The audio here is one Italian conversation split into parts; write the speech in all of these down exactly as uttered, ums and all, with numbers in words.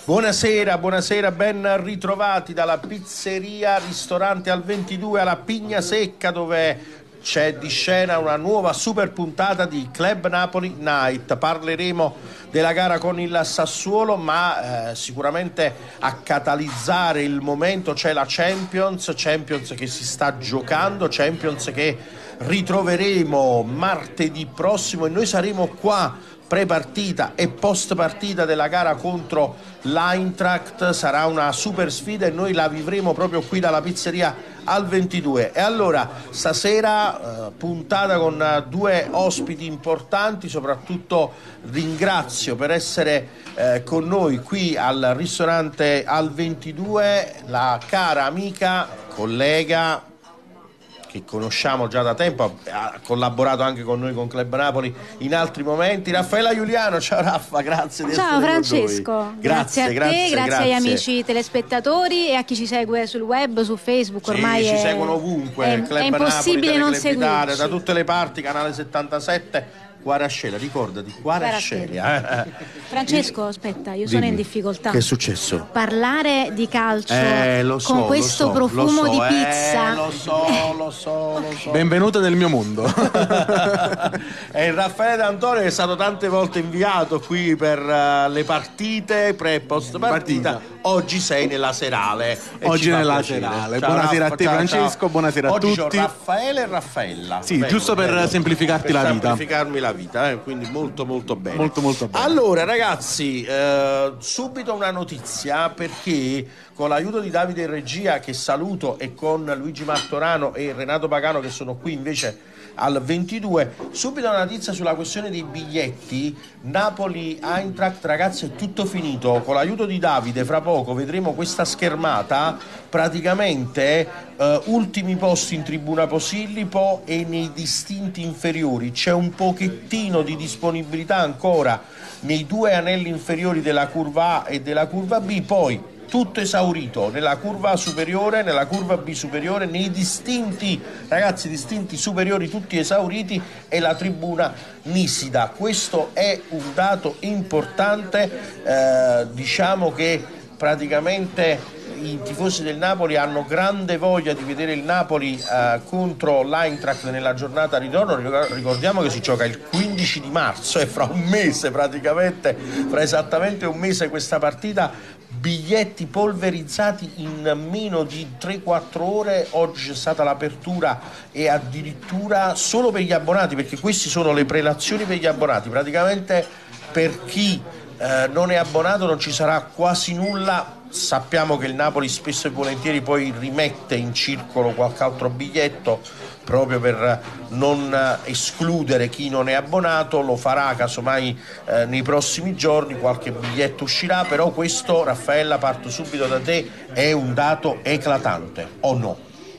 Buonasera, buonasera, ben ritrovati dalla pizzeria ristorante al ventidue alla Pigna Secca, dove c'è di scena una nuova super puntata di Club Napoli Night. Parleremo della gara con il Sassuolo, ma eh, sicuramente a catalizzare il momento c'è la Champions, Champions che si sta giocando, Champions che ritroveremo martedì prossimo, e noi saremo qua pre-partita e post-partita della gara contro l'Eintracht. Sarà una super sfida e noi la vivremo proprio qui dalla pizzeria al ventidue. E allora stasera eh, puntata con eh, due ospiti importanti, soprattutto ringrazio per essere eh, con noi qui al ristorante al ventidue la cara amica, collega che conosciamo già da tempo, ha collaborato anche con noi con Club Napoli in altri momenti, Raffaella Giuliano. Ciao Raffa, grazie di Ciao essere Francesco, con noi. grazie, grazie a te, grazie, grazie, grazie agli amici telespettatori e a chi ci segue sul web, su Facebook. Ormai sì, ci è, seguono ovunque, è, Club è impossibile Napoli, non Teleclub Italia, seguirci. da tutte le parti, canale settantasette. Guarascela, ricordati, Guarascela. Eh. Francesco, aspetta, io Dimmi, sono in difficoltà. Che è successo? Parlare di calcio Eh, lo so, con questo lo so, profumo lo so, di pizza. Eh, lo so, lo so, lo so. Benvenuto nel mio mondo. E Raffaele D'Antonio è stato tante volte inviato qui per uh, le partite, pre e post partita. Partita. Oggi sei nella serale. Oggi nella piacere. serale. Ciao, Buonasera Raffa, a te ciao, Francesco, ciao. buonasera a Oggi tutti. C'ho Raffaele e Raffaella. Sì, Bello, giusto per bello. semplificarti per la vita. semplificarmi la vita, eh? Quindi molto molto bene. Molto molto bene. Allora ragazzi, eh, subito una notizia, perché con l'aiuto di Davide in regia, che saluto, e con Luigi Martorano e Renato Pagano che sono qui invece al ventidue, subito una notizia sulla questione dei biglietti. Napoli Eintracht, ragazzi, è tutto finito. Con l'aiuto di Davide fra poco vedremo questa schermata, praticamente eh, ultimi posti in tribuna Posillipo e nei distinti inferiori. C'è un pochettino di disponibilità ancora nei due anelli inferiori della curva A e della curva B, poi tutto esaurito nella curva A superiore, nella curva B superiore, nei distinti, ragazzi, distinti superiori tutti esauriti, e la tribuna Nisida. Questo è un dato importante, eh, diciamo che praticamente i tifosi del Napoli hanno grande voglia di vedere il Napoli eh, contro l'Eintracht nella giornata ritorno. Ricordiamo che si gioca il quindici di marzo, e fra un mese, praticamente fra esattamente un mese, questa partita. Biglietti polverizzati in meno di tre quattro ore. Oggi c'è stata l'apertura, e addirittura solo per gli abbonati, perché queste sono le prelazioni per gli abbonati. Praticamente per chi eh, non è abbonato non ci sarà quasi nulla. Sappiamo che il Napoli spesso e volentieri poi rimette in circolo qualche altro biglietto proprio per non escludere chi non è abbonato. Lo farà casomai eh, nei prossimi giorni, qualche biglietto uscirà, però questo, Raffaella, parto subito da te, è un dato eclatante, o no?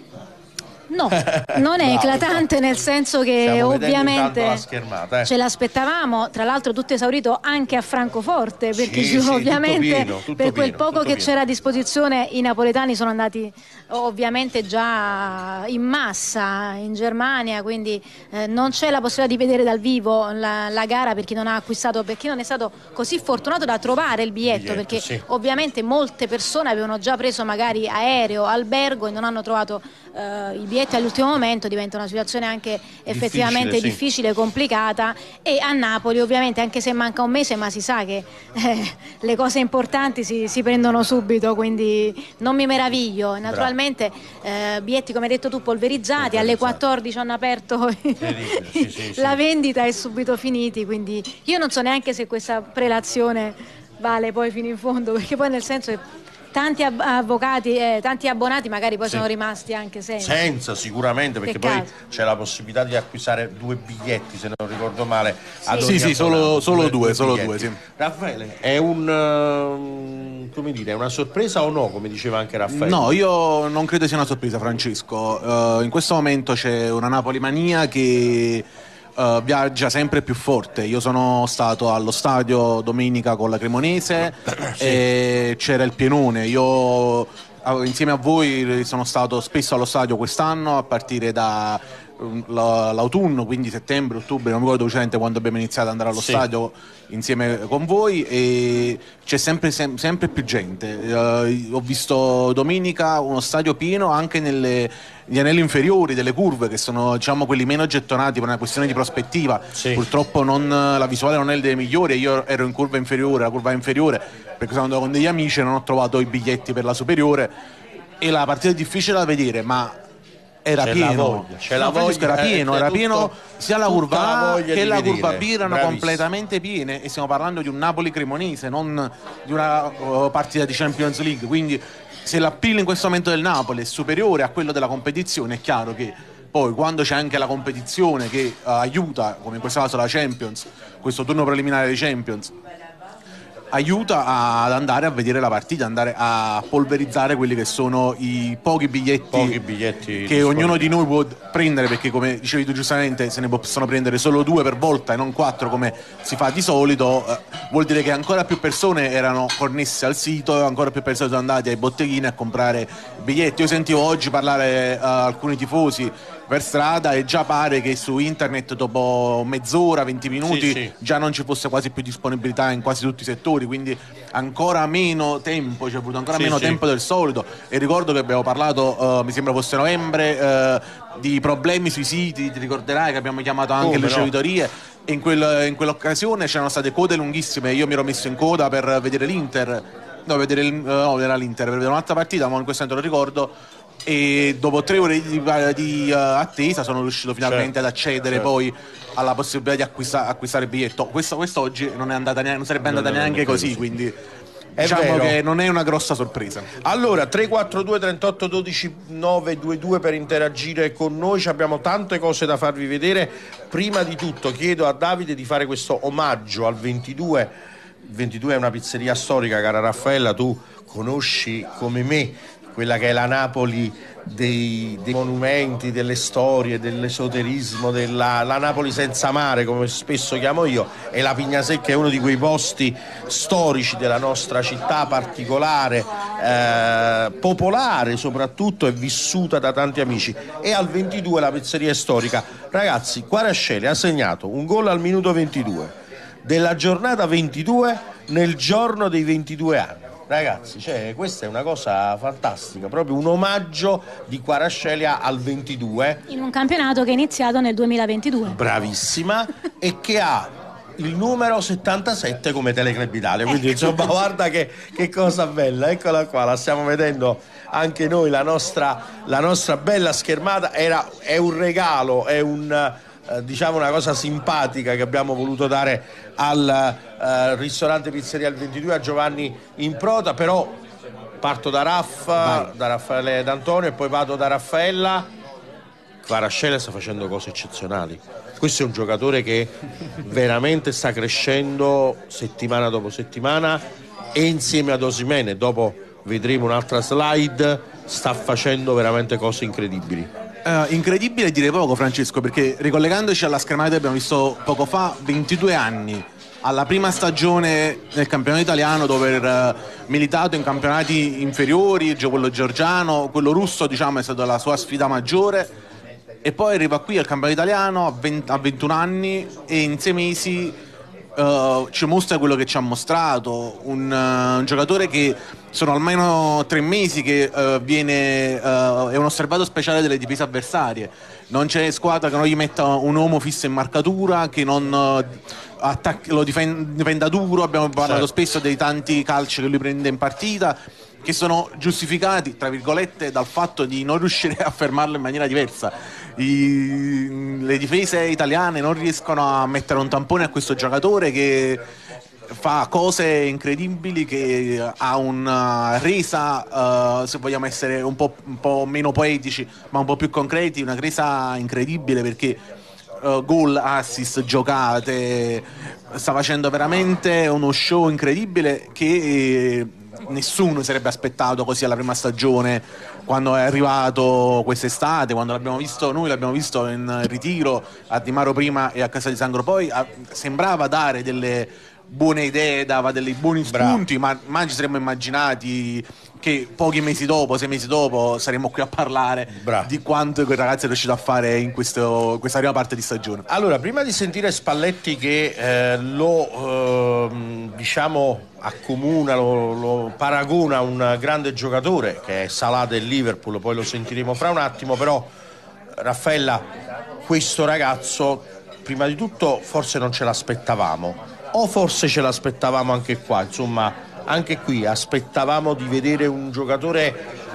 No, non è eclatante, nel senso che Stiamo ovviamente la schermata, eh. ce l'aspettavamo, tra l'altro tutto esaurito anche a Francoforte, perché Sì, sì, ovviamente tutto pieno, tutto per quel pieno, poco tutto che pieno. c'era a disposizione i napoletani sono andati ovviamente già in massa in Germania, quindi eh, non c'è la possibilità di vedere dal vivo la, la gara per chi non ha acquistato, per chi non è stato così fortunato da trovare il biglietto, Biglietto, perché sì. ovviamente molte persone avevano già preso magari aereo, albergo, e non hanno trovato eh, i biglietti all'ultimo momento. Diventa una situazione anche effettivamente Difficile, sì. difficile e complicata, e a Napoli ovviamente, anche se manca un mese, ma si sa che eh, le cose importanti si, si prendono subito, quindi non mi meraviglio. Naturalmente eh, biglietti, come hai detto tu, polverizzati, alle quattordici hanno aperto sì, sì, la sì. vendita è subito finiti, quindi io non so neanche se questa prelazione vale poi fino in fondo, perché poi nel senso che tanti ab- avvocati, eh, tanti abbonati magari poi Sì. sono rimasti anche senza. Senza, sicuramente, perché Peccato. poi c'è la possibilità di acquistare due biglietti, se non ricordo male. ad Sì, ogni sì, solo- abbonato. solo due, solo biglietti. due, sì. Raffaele, è un ehm, come dire, è una sorpresa o no, come diceva anche Raffaele? No, io non credo sia una sorpresa, Francesco. Eh, in questo momento c'è una Napoli mania che eh, viaggia sempre più forte. Io sono stato allo stadio domenica con la Cremonese e c'era il pienone. Io insieme a voi sono stato spesso allo stadio quest'anno, a partire da l'autunno, quindi settembre, ottobre, non mi ricordo precisamente quando abbiamo iniziato ad andare allo sì. stadio insieme con voi, e c'è sempre, sem- sempre più gente. Uh, ho visto domenica uno stadio pieno anche nelle, negli anelli inferiori delle curve, che sono, diciamo, quelli meno gettonati per una questione di prospettiva. Sì. Purtroppo non, la visuale non è delle migliori, io ero in curva inferiore, la curva inferiore, perché sono andato con degli amici e non ho trovato i biglietti per la superiore, e la partita è difficile da vedere, ma era c'è pieno, la voglia, c'è no, la voglia, era pieno, eh, era tutto, pieno sia la curva A che la curva B erano bravissimo. completamente piene, e stiamo parlando di un Napoli-Cremonese, non di una uh, partita di Champions League, quindi se l'appeal in questo momento del Napoli è superiore a quello della competizione, è chiaro che poi quando c'è anche la competizione che uh, aiuta, come in questo caso la Champions, questo turno preliminare di Champions, aiuta ad andare a vedere la partita, andare a polverizzare quelli che sono i pochi biglietti, pochi biglietti che ognuno di noi può prendere, perché come dicevi tu giustamente se ne possono prendere solo due per volta e non quattro come si fa di solito. Eh, vuol dire che ancora più persone erano connesse al sito, ancora più persone sono andate ai botteghini a comprare biglietti. Io sentivo oggi parlare uh, alcuni tifosi per strada e già pare che su internet dopo mezz'ora, venti minuti sì, sì. già non ci fosse quasi più disponibilità in quasi tutti i settori, quindi ancora meno tempo, c'è avuto ancora sì, meno sì. tempo del solito. E ricordo che abbiamo parlato, uh, mi sembra fosse novembre, uh, di problemi sui siti, ti ricorderai che abbiamo chiamato anche oh, le ricevitorie, e in, quel, in quell'occasione c'erano state code lunghissime, io mi ero messo in coda per vedere l'Inter, no, vedere il, no, era l'Inter, per vedere un'altra partita, ma in questo momento lo ricordo. E dopo tre ore di, di uh, attesa sono riuscito finalmente certo, ad accedere certo. poi alla possibilità di acquista, acquistare il biglietto. Questo, questo oggi non è andata neanche, non sarebbe andata non neanche così, così, quindi è diciamo vero. Che non è una grossa sorpresa. Allora tre quattro due trentotto dodici nove due due per interagire con noi, ci abbiamo tante cose da farvi vedere. Prima di tutto chiedo a Davide di fare questo omaggio al ventidue. Il ventidue è una pizzeria storica, cara Raffaella, tu conosci come me quella che è la Napoli dei, dei monumenti, delle storie, dell'esoterismo, della la Napoli senza mare, come spesso chiamo io, e la Pignasecca è uno di quei posti storici della nostra città, particolare, eh, popolare soprattutto, e vissuta da tanti amici. E al ventidue la pizzeria è storica. Ragazzi, Kvaratskhelia ha segnato un gol al minuto ventidue della giornata ventidue nel giorno dei ventidue anni. Ragazzi, cioè, questa è una cosa fantastica, proprio un omaggio di Kvaratskhelia al ventidue. In un campionato che è iniziato nel duemilaventidue. Bravissima, e che ha il numero settantasette come Teleclub Italia, quindi insomma guarda che, che cosa bella, eccola qua, la stiamo vedendo anche noi, la nostra, la nostra bella schermata. Era, è un regalo, è un... Eh, diciamo una cosa simpatica che abbiamo voluto dare al eh, ristorante Pizzeria al ventidue, a Giovanni Improta. Però parto da Raffa, da Raffaele D'Antonio, e poi vado da Raffaella. Kvaratskhelia sta facendo cose eccezionali. Questo è un giocatore che veramente sta crescendo settimana dopo settimana, e insieme ad Osimhen, dopo vedremo un'altra slide, sta facendo veramente cose incredibili. Uh, incredibile dire poco, Francesco, perché ricollegandoci alla schermata che abbiamo visto poco fa, ventidue anni, alla prima stagione nel campionato italiano, dopo aver uh, militato in campionati inferiori, quello georgiano, quello russo diciamo è stata la sua sfida maggiore, e poi arriva qui al campionato italiano a, venti, a ventuno anni, e in sei mesi Uh, ci mostra quello che ci ha mostrato, un, uh, un giocatore che sono almeno tre mesi che uh, viene uh, è un osservato speciale delle difese avversarie. Non c'è squadra che non gli metta un uomo fisso in marcatura, che non uh, attac- lo difenda, difenda duro. Abbiamo parlato certo. spesso dei tanti calci che lui prende in partita, che sono giustificati tra virgolette dal fatto di non riuscire a fermarlo in maniera diversa. I, le difese italiane non riescono a mettere un tampone a questo giocatore che fa cose incredibili, che ha una resa, uh, se vogliamo essere un po', un po' meno poetici ma un po' più concreti, una resa incredibile, perché uh, gol, assist, giocate, sta facendo veramente uno show incredibile che eh, nessuno sarebbe aspettato così alla prima stagione, quando è arrivato quest'estate, quando l'abbiamo visto, noi l'abbiamo visto in ritiro a Di Maro prima e a Casa di Sangro poi, a, sembrava dare delle buone idee, dava dei buoni spunti, ma mai ci saremmo immaginati che pochi mesi dopo, sei mesi dopo, saremmo qui a parlare Bravo. di quanto quel ragazzo è riuscito a fare in questo, questa prima parte di stagione. Allora, prima di sentire Spalletti che eh, lo eh, diciamo accomuna, lo, lo paragona a un grande giocatore che è Salah del Liverpool, poi lo sentiremo fra un attimo, però Raffaella, questo ragazzo prima di tutto forse non ce l'aspettavamo, o forse ce l'aspettavamo anche qua, insomma anche qui aspettavamo di vedere un giocatore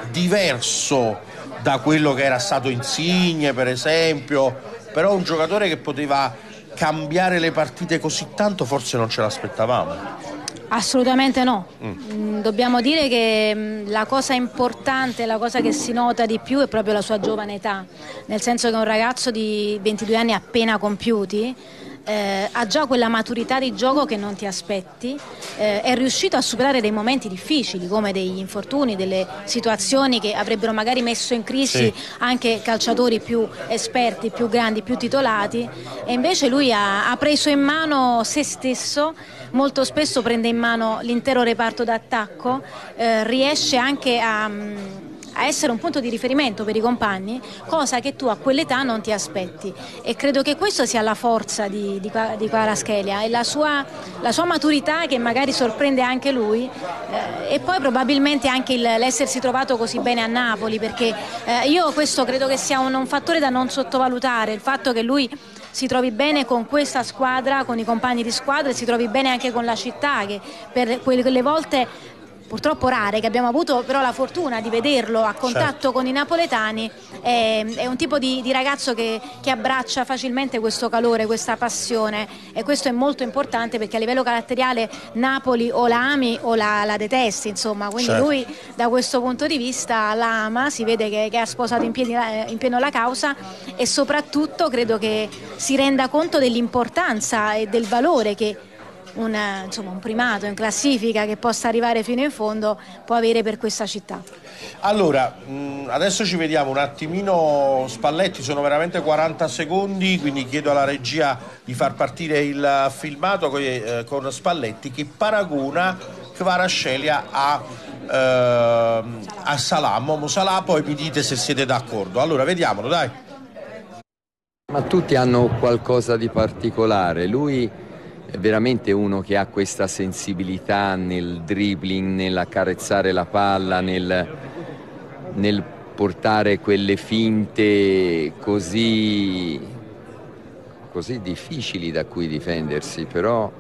diverso da quello che era stato Insigne per esempio, però un giocatore che poteva cambiare le partite così tanto forse non ce l'aspettavamo. Assolutamente no. Mm. Dobbiamo dire che la cosa importante, la cosa che si nota di più è proprio la sua giovane età, nel senso che un ragazzo di ventidue anni appena compiuti Eh, ha già quella maturità di gioco che non ti aspetti, eh, è riuscito a superare dei momenti difficili come degli infortuni, delle situazioni che avrebbero magari messo in crisi sì. anche calciatori più esperti, più grandi, più titolati, e invece lui ha, ha preso in mano se stesso, molto spesso prende in mano l'intero reparto d'attacco, eh, riesce anche a a essere un punto di riferimento per i compagni, cosa che tu a quell'età non ti aspetti, e credo che questo sia la forza di, di, di Kvaratskhelia e la sua, la sua maturità che magari sorprende anche lui, eh, e poi probabilmente anche il, l'essersi trovato così bene a Napoli, perché eh, io questo credo che sia un, un fattore da non sottovalutare, il fatto che lui si trovi bene con questa squadra, con i compagni di squadra, e si trovi bene anche con la città, che per quelle volte purtroppo rare che abbiamo avuto però la fortuna di vederlo a contatto certo. con i napoletani, è, è un tipo di, di ragazzo che, che abbraccia facilmente questo calore, questa passione, e questo è molto importante perché a livello caratteriale Napoli o la ami o la, la detesti, insomma, quindi certo. lui da questo punto di vista la ama, si vede che, che ha sposato in, piedi, in pieno la causa, e soprattutto credo che si renda conto dell'importanza e del valore che Un, insomma, un primato in classifica che possa arrivare fino in fondo può avere per questa città. Allora, adesso ci vediamo un attimino Spalletti, sono veramente quaranta secondi, quindi chiedo alla regia di far partire il filmato con, eh, con Spalletti che paragona Kvaratskhelia a, eh, a Salah, Momo Salah, poi mi dite se siete d'accordo. Allora, vediamolo, dai. Ma tutti hanno qualcosa di particolare, lui è veramente uno che ha questa sensibilità nel dribbling, nell'accarezzare la palla, nel, nel portare quelle finte così, così difficili da cui difendersi, però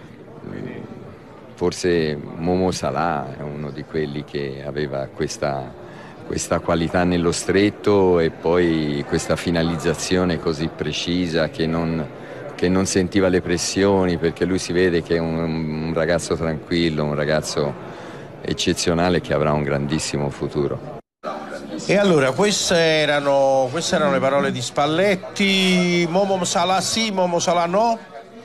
forse Momo Salah è uno di quelli che aveva questa, questa qualità nello stretto e poi questa finalizzazione così precisa che non... che non sentiva le pressioni, perché lui si vede che è un, un ragazzo tranquillo, un ragazzo eccezionale che avrà un grandissimo futuro. E allora queste erano, queste erano le parole di Spalletti. Momo Salah sì, Momo Salah no?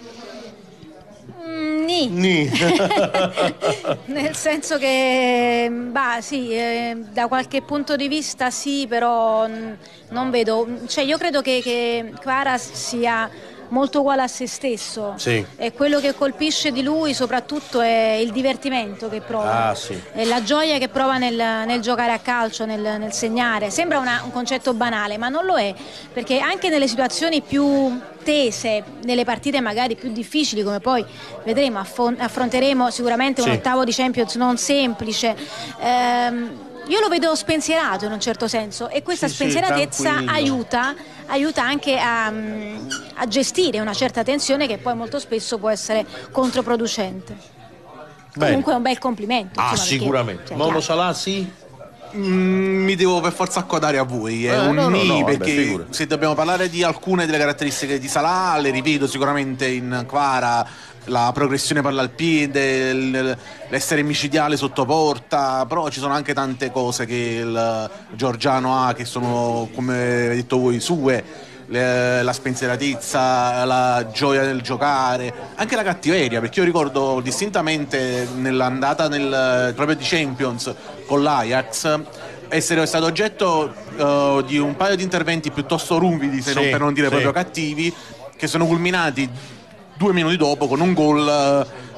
Mm, ni. Ni. Nel senso che bah, sì, eh, da qualche punto di vista sì, però n- non vedo, cioè io credo che, che Kvara sia molto uguale a se stesso, sì. E quello che colpisce di lui soprattutto è il divertimento che prova, ah, sì. è la gioia che prova nel, nel giocare a calcio, nel, nel segnare. Sembra una, un concetto banale, ma non lo è, perché anche nelle situazioni più tese, nelle partite magari più difficili, come poi vedremo, affon- affronteremo sicuramente un sì. ottavo di Champions non semplice, ehm, io lo vedo spensierato in un certo senso, e questa sì, spensieratezza sì, aiuta, aiuta anche a, a gestire una certa tensione che poi molto spesso può essere controproducente. Bene. Comunque è un bel complimento. Ah, insomma, sicuramente. Perché, Momo Salah sì? Mm, mi devo per forza accodare a voi, è eh, un no, no, ni, no, perché vabbè, se dobbiamo parlare di alcune delle caratteristiche di Salah, le rivedo sicuramente in Kvara, la progressione palla al piede, l'essere micidiale sotto porta, però ci sono anche tante cose che il georgiano ha che sono, come avete detto voi, sue, le, la spensieratezza, la gioia del giocare, anche la cattiveria, perché io ricordo distintamente nell'andata nel proprio di Champions con l'Ajax essere stato oggetto uh, di un paio di interventi piuttosto ruvidi, se sì, non per non dire sì. proprio cattivi, che sono culminati due minuti dopo con un gol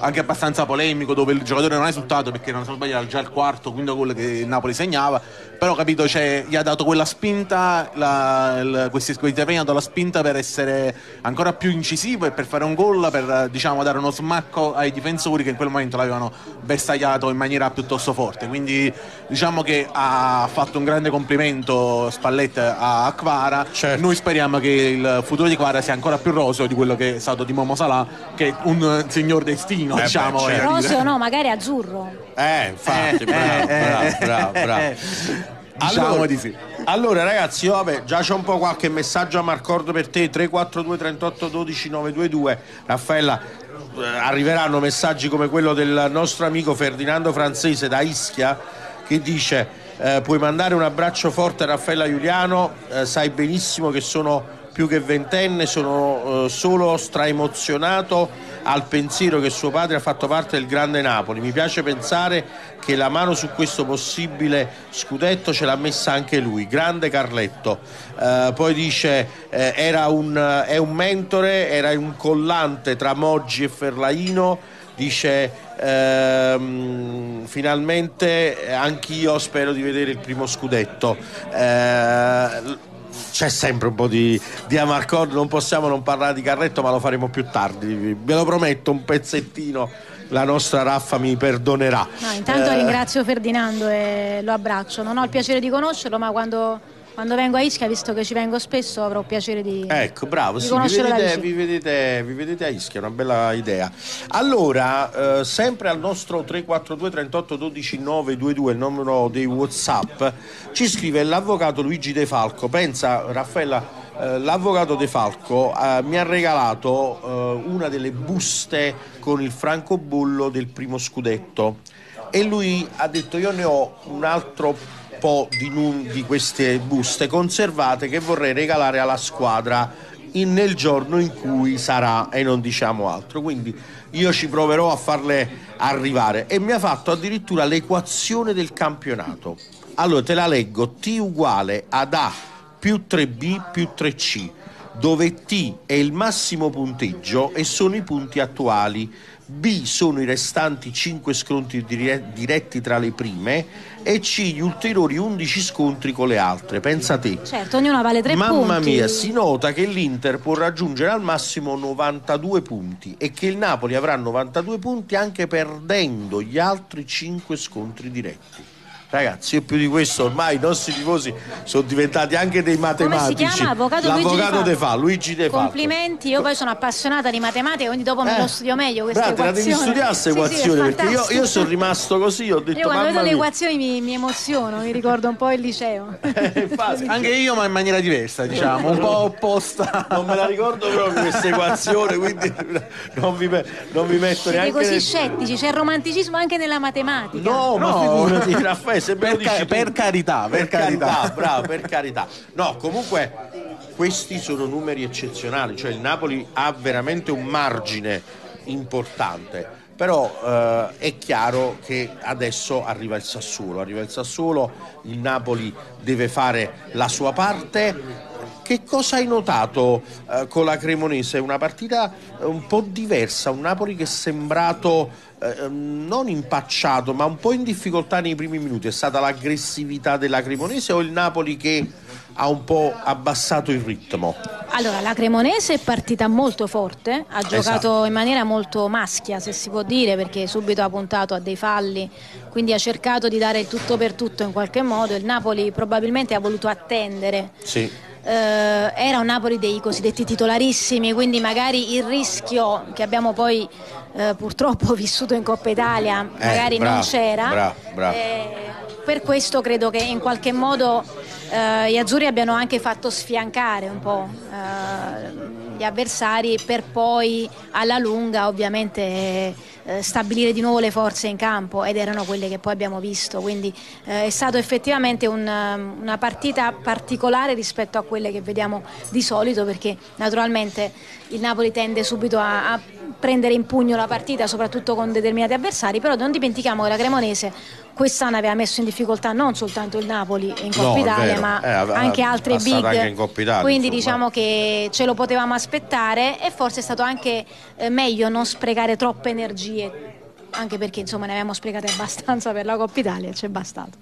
anche abbastanza polemico, dove il giocatore non ha risultato perché non so sbagliare era già il quarto, quinto gol che il Napoli segnava, però capito, cioè, gli ha dato quella spinta, la, il, questi interventi hanno dato la spinta per essere ancora più incisivo e per fare un gol, per diciamo dare uno smacco ai difensori che in quel momento l'avevano bersagliato in maniera piuttosto forte, quindi diciamo che ha fatto un grande complimento Spalletti a Kvara. Certo. Noi speriamo che il futuro di Kvara sia ancora più roseo di quello che è stato di Momo Salah, che è un signor destino, eh diciamo. beh, certo. Roseo no, magari azzurro. Eh, infatti, Eh, bravo, eh, bravo, eh, bravo, bravo. eh, diciamo Allora, di sì. allora ragazzi, io, vabbè, già c'è un po' qualche messaggio a Marcordo per te. Tre quattro due trentotto dodici novantadue. Raffaella, eh, arriveranno messaggi come quello del nostro amico Ferdinando Francese da Ischia, che dice eh, puoi mandare un abbraccio forte a Raffaella Giuliano, eh, sai benissimo che sono più che ventenne, sono eh, solo straemozionato al pensiero che suo padre ha fatto parte del grande Napoli. Mi piace pensare che la mano su questo possibile scudetto ce l'ha messa anche lui. Grande Carletto. Eh, poi dice eh, era un, è un mentore, era un collante tra Moggi e Ferlaino. Dice ehm, finalmente anch'io spero di vedere il primo scudetto. Eh, c'è sempre un po' di, di amarcord, non possiamo non parlare di Carletto, ma lo faremo più tardi, ve lo prometto, un pezzettino la nostra Raffa mi perdonerà. No, intanto Eh, ringrazio Ferdinando e lo abbraccio, non ho il piacere di conoscerlo, ma quando, quando vengo a Ischia, visto che ci vengo spesso, avrò piacere di Ecco, bravo, di sì, vi, conoscerlo da vedete, vicino. vi, vedete, vi vedete a Ischia, è una bella idea. Allora, eh, sempre al nostro tre quattro due trentotto dodici novantadue, il numero dei WhatsApp, ci scrive l'avvocato Luigi De Falco. Pensa, Raffaella, eh, l'avvocato De Falco eh, mi ha regalato eh, una delle buste con il francobollo del primo scudetto e lui ha detto io ne ho un altro po' di, nun- di queste buste conservate che vorrei regalare alla squadra in- nel giorno in cui sarà, e non diciamo altro, quindi io ci proverò a farle arrivare. E mi ha fatto addirittura l'equazione del campionato. Allora te la leggo: T uguale ad A più tre B più tre C, dove T è il massimo punteggio e sono i punti attuali, B sono i restanti cinque scontri dire- diretti tra le prime e C gli ulteriori undici scontri con le altre. Pensa te. Certo, ognuno vale tre punti. Mamma mia, si nota che l'Inter può raggiungere al massimo novantadue punti e che il Napoli avrà novantadue punti anche perdendo gli altri cinque scontri diretti. Ragazzi, io più di questo ormai i nostri tifosi sono diventati anche dei matematici. Come si chiama? Avvocato L'avvocato Luigi De Falco, Luigi De Falco. Complimenti, io poi sono appassionata di matematica, quindi dopo me Eh, lo studio meglio queste bravo, te la equazioni. devi studiare queste Sì, sì, è equazioni, perché io, fantastico. io sono rimasto così, ho detto Io quando mamma vedo le mia. equazioni mi, mi emoziono, mi ricordo un po' il liceo. Eh, infatti, Anche io, ma in maniera diversa, diciamo, un po' opposta. non me la ricordo proprio questa equazione, quindi non mi, me- non mi metto Siete neanche così nel- scettici, c'è il romanticismo anche nella matematica. No, ma No. figurati, Raffaele, se me lo Per ca- dici tu- per carità, per carità. bravo, per carità. No, comunque questi sono numeri eccezionali, cioè il Napoli ha veramente un margine importante, però eh, è chiaro che adesso arriva il Sassuolo, arriva il Sassuolo, il Napoli deve fare la sua parte. Che cosa hai notato eh, con la Cremonese? Una partita eh, un po' diversa, un Napoli che è sembrato eh, non impacciato ma un po' in difficoltà nei primi minuti. È stata l'aggressività della Cremonese o il Napoli che ha un po' abbassato il ritmo? Allora, la Cremonese è partita molto forte, ha giocato Esatto. in maniera molto maschia, se si può dire, perché subito ha puntato a dei falli, quindi ha cercato di dare il tutto per tutto in qualche modo. Il Napoli probabilmente ha voluto attendere. Sì. Eh, era un Napoli dei cosiddetti titolarissimi, quindi magari il rischio che abbiamo poi eh, purtroppo vissuto in Coppa Italia Eh, magari bravo, non c'era. bravo, bravo. Eh, per questo credo che in qualche modo eh, gli azzurri abbiano anche fatto sfiancare un po' eh, gli avversari per poi alla lunga ovviamente eh, stabilire di nuovo le forze in campo, ed erano quelle che poi abbiamo visto, quindi eh, è stato effettivamente un, una partita particolare rispetto a quelle che vediamo di solito, perché naturalmente il Napoli tende subito a, a prendere in pugno la partita soprattutto con determinati avversari, però non dimentichiamo che la Cremonese quest'anno aveva messo in difficoltà non soltanto il Napoli in Coppa No, è Italia, vero. ma Eh, aveva- anche altre passato big, anche in Coppa Italia, quindi insomma. diciamo che ce lo potevamo aspettare, e forse è stato anche eh, meglio non sprecare troppe energie, anche perché insomma ne avevamo sprecate abbastanza per la Coppa Italia e ci è bastato.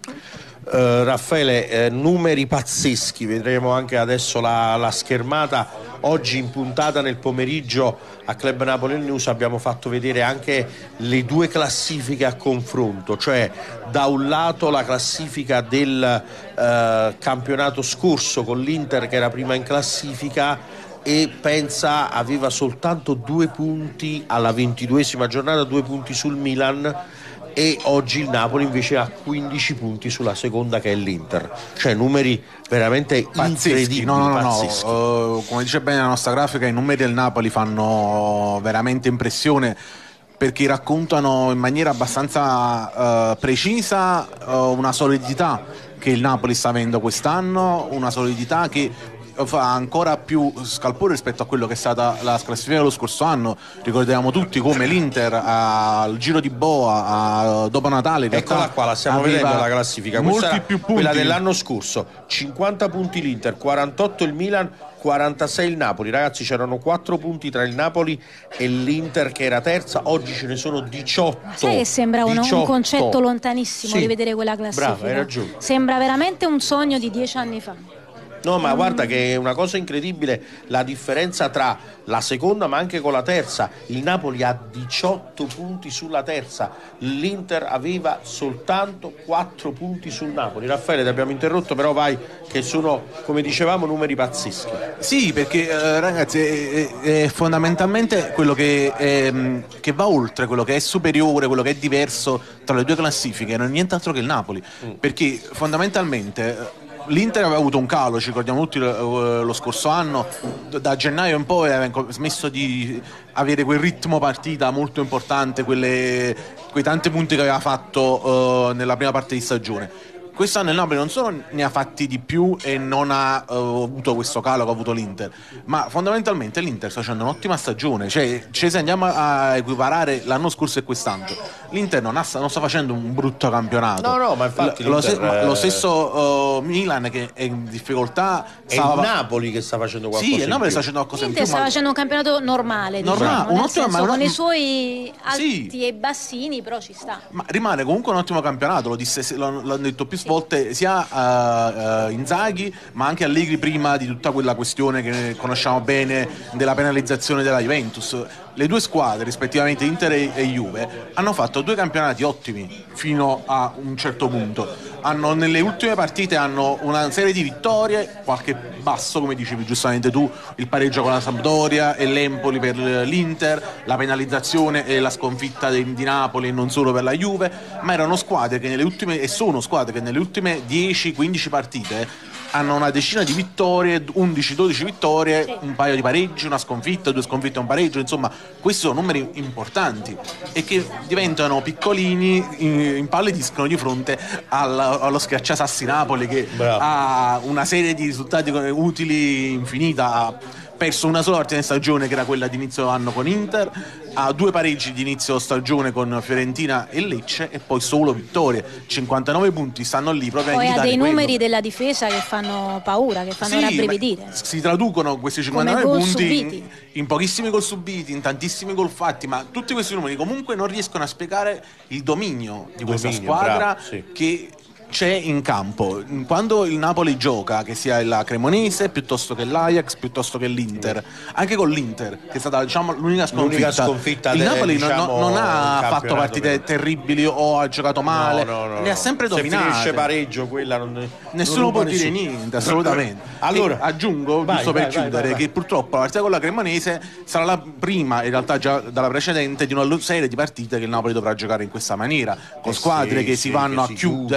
Uh, Raffaele, eh, numeri pazzeschi, vedremo anche adesso la, la schermata. Oggi in puntata nel pomeriggio a Club Napoli News abbiamo fatto vedere anche le due classifiche a confronto, cioè da un lato la classifica del uh, campionato scorso con l'Inter che era prima in classifica e pensa aveva soltanto due punti alla ventiduesima giornata, due punti sul Milan, e oggi il Napoli invece ha quindici punti sulla seconda che è l'Inter, cioè numeri veramente pazzeschi. incredibili. No, no, no, pazzeschi. no. Uh, come dice bene la nostra grafica, i numeri del Napoli fanno veramente impressione, perché raccontano in maniera abbastanza uh, precisa uh, una solidità che il Napoli sta avendo quest'anno, una solidità che fa ancora più scalpore rispetto a quello che è stata la classifica dello scorso anno. Ricordiamo tutti come l'Inter al giro di boa a, dopo Natale in Eccola qua, la stiamo vedendo la classifica. molti Questa più punti. quella dell'anno scorso, cinquanta punti l'Inter, quarantotto il Milan, quarantasei il Napoli. Ragazzi, c'erano quattro punti tra il Napoli e l'Inter che era terza, oggi ce ne sono diciotto. Sai che sembra un, un diciotto. concetto lontanissimo Sì. di vedere quella classifica. Brava, hai ragione. Sembra veramente un sogno di dieci anni fa. No, ma guarda che è una cosa incredibile la differenza tra la seconda ma anche con la terza. Il Napoli ha diciotto punti sulla terza, l'Inter aveva soltanto quattro punti sul Napoli. Raffaele, ti abbiamo interrotto, però vai, che sono, come dicevamo, numeri pazzeschi. Sì, perché eh, ragazzi è, è, è fondamentalmente quello che, è, che va oltre, quello che è superiore, quello che è diverso tra le due classifiche, non è nient'altro che il Napoli, mm. perché fondamentalmente l'Inter aveva avuto un calo, ci ricordiamo tutti lo, lo scorso anno, da gennaio in poi aveva smesso di avere quel ritmo partita molto importante, quelle, quei tanti punti che aveva fatto uh, nella prima parte di stagione. Quest'anno il Napoli non solo ne ha fatti di più e non ha uh, avuto questo calo che ha avuto l'Inter, ma fondamentalmente l'Inter sta facendo un'ottima stagione, cioè, cioè se andiamo a equiparare l'anno scorso e quest'anno, l'Inter non, ha, non sta facendo un brutto campionato. No, no, ma infatti lo, se, è... lo stesso uh, Milan che è in difficoltà, è stava... il Napoli che sta facendo qualcosa. Sì, il Napoli in sta facendo qualcosa in L'Inter più. sta Ma... facendo un campionato normale, normale, diciamo, un nel ottimo, senso, ma una... con i suoi alti sì. e bassini, però ci sta. Ma rimane comunque un ottimo campionato, lo disse, l'hanno detto più volte sia uh, uh, Inzaghi ma anche Allegri prima di tutta quella questione che conosciamo bene della penalizzazione della Juventus. Le due squadre, rispettivamente Inter e, e Juve, hanno fatto due campionati ottimi fino a un certo punto. Hanno, nelle ultime partite hanno una serie di vittorie, qualche basso come dicevi giustamente tu, il pareggio con la Sampdoria e l'Empoli per l'Inter, la penalizzazione e la sconfitta di, di Napoli e non solo per la Juve, ma erano squadre che nelle ultime, e sono squadre che nelle ultime dieci quindici partite hanno una decina di vittorie, undici dodici vittorie, sì. un paio di pareggi, una sconfitta, due sconfitte e un pareggio, insomma questi sono numeri importanti e che diventano piccolini, impallidiscono di fronte al, allo schiacciasassi Napoli che Bravo. ha una serie di risultati utili infinita. Ha perso una sola partita in stagione che era quella di inizio anno con Inter, ha due pareggi di inizio stagione con Fiorentina e Lecce e poi solo vittorie, cinquantanove punti stanno lì proprio poi a ha dei quello. numeri della difesa che fanno paura, che fanno sì, rabbrividire. Si traducono questi cinquantanove punti in, in pochissimi gol subiti, in tantissimi gol fatti, ma tutti questi numeri comunque non riescono a spiegare il dominio di questa dominio, squadra bravo, sì. che c'è in campo. Quando il Napoli gioca, che sia la Cremonese piuttosto che l'Ajax piuttosto che l'Inter, anche con l'Inter che è stata diciamo l'unica sconfitta, l'unica sconfitta il de, Napoli diciamo, non, non ha fatto partite per... terribili o ha giocato male, no, no, no, le ha sempre se dominate. Se finisce pareggio quella non, nessuno non può nessuno. dire niente, assolutamente. Allora, e aggiungo, vai, giusto vai, per vai, chiudere, vai, vai. che purtroppo la partita con la Cremonese sarà la prima, in realtà già dalla precedente, di una serie di partite che il Napoli dovrà giocare in questa maniera, con eh squadre sì, che sì, si vanno che a si chiudere chiudono.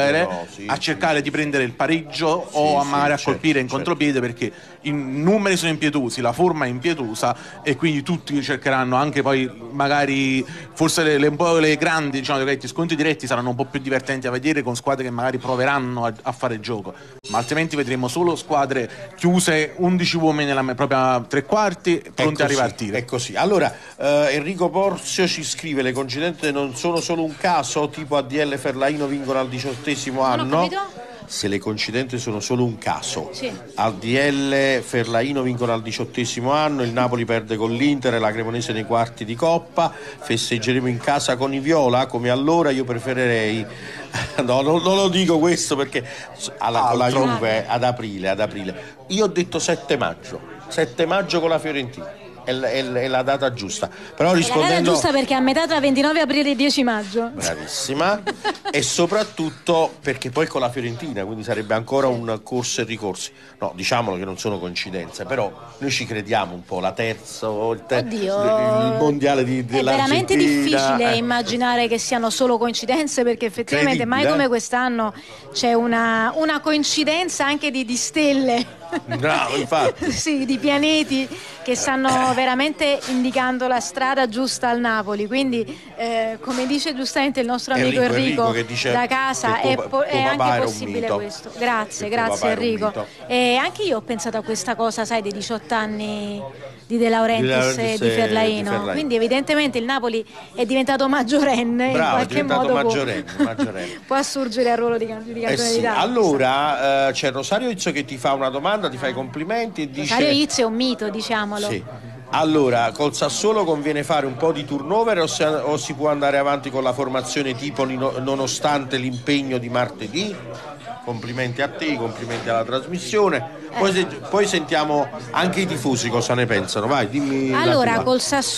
no, sì, a cercare sì, di prendere il pareggio sì, o a sì, magari certo, a colpire in certo. contropiede, perché i numeri sono impietosi, la forma è impietosa e quindi tutti cercheranno anche poi magari forse le, le, un po' le grandi, diciamo, gli scontri diretti saranno un po' più divertenti a vedere, con squadre che magari proveranno a, a fare gioco, ma altrimenti vedremo solo squadre chiuse, undici uomini nella propria tre quarti pronti a ripartire. È così. Allora, eh, Enrico Porzio ci scrive: le coincidenze non sono solo un caso, tipo A D L Ferlaino vincono al diciottesimo Non ho anno. capito? Se le coincidenze sono solo un caso, Sì. A D L Ferlaino vincono al diciottesimo anno, il Napoli perde con l'Inter e la Cremonese nei quarti di Coppa, festeggeremo in casa con i Viola, come allora io preferirei. No, non, non lo dico questo perché alla, con la Juve ad aprile, ad aprile. Io ho detto sette maggio, sette maggio con la Fiorentina. È, è, è la data giusta. Però rispondendo... La data giusta perché è a metà tra ventinove aprile e dieci maggio. Bravissima. E soprattutto perché poi con la Fiorentina, quindi sarebbe ancora un corso e ricorsi. No, diciamolo che non sono coincidenze, però noi ci crediamo un po', la terza, il, ter- Oddio, il mondiale di, dell'Argentina. È veramente difficile eh. immaginare che siano solo coincidenze, perché effettivamente mai Credibile, come eh? quest'anno c'è una, una coincidenza anche di, di stelle. Bravo, infatti. Sì, di pianeti che stanno veramente indicando la strada giusta al Napoli, quindi eh, come dice giustamente il nostro amico Enrico, Enrico, Enrico che dice da casa, che è, tuo, po- tuo è papà anche era un possibile mito. questo. Grazie, Che tuo grazie papà era un Enrico. mito. E anche io ho pensato a questa cosa, sai, dei diciotto anni di De Laurentiis, Di Laurentiis e di e Ferlaino. di Ferlaino. Quindi evidentemente il Napoli è diventato maggiorenne. Bravo, in è qualche diventato modo può- maggiorenne, maggiorenne. può assurgere al ruolo di, can- di Eh campione sì. d'Italia. Allora eh, c'è Rosario Izzo che ti fa una domanda, ti fa i complimenti e dice... Rosario Izzo è un mito, diciamolo. Sì. Allora, col Sassuolo conviene fare un po' di turnover o, se, o si può andare avanti con la formazione tipo nino, nonostante l'impegno di martedì? Complimenti a te, complimenti alla trasmissione. Poi, se, poi sentiamo anche i tifosi cosa ne pensano. Vai, dimmi. la Allora, tua. col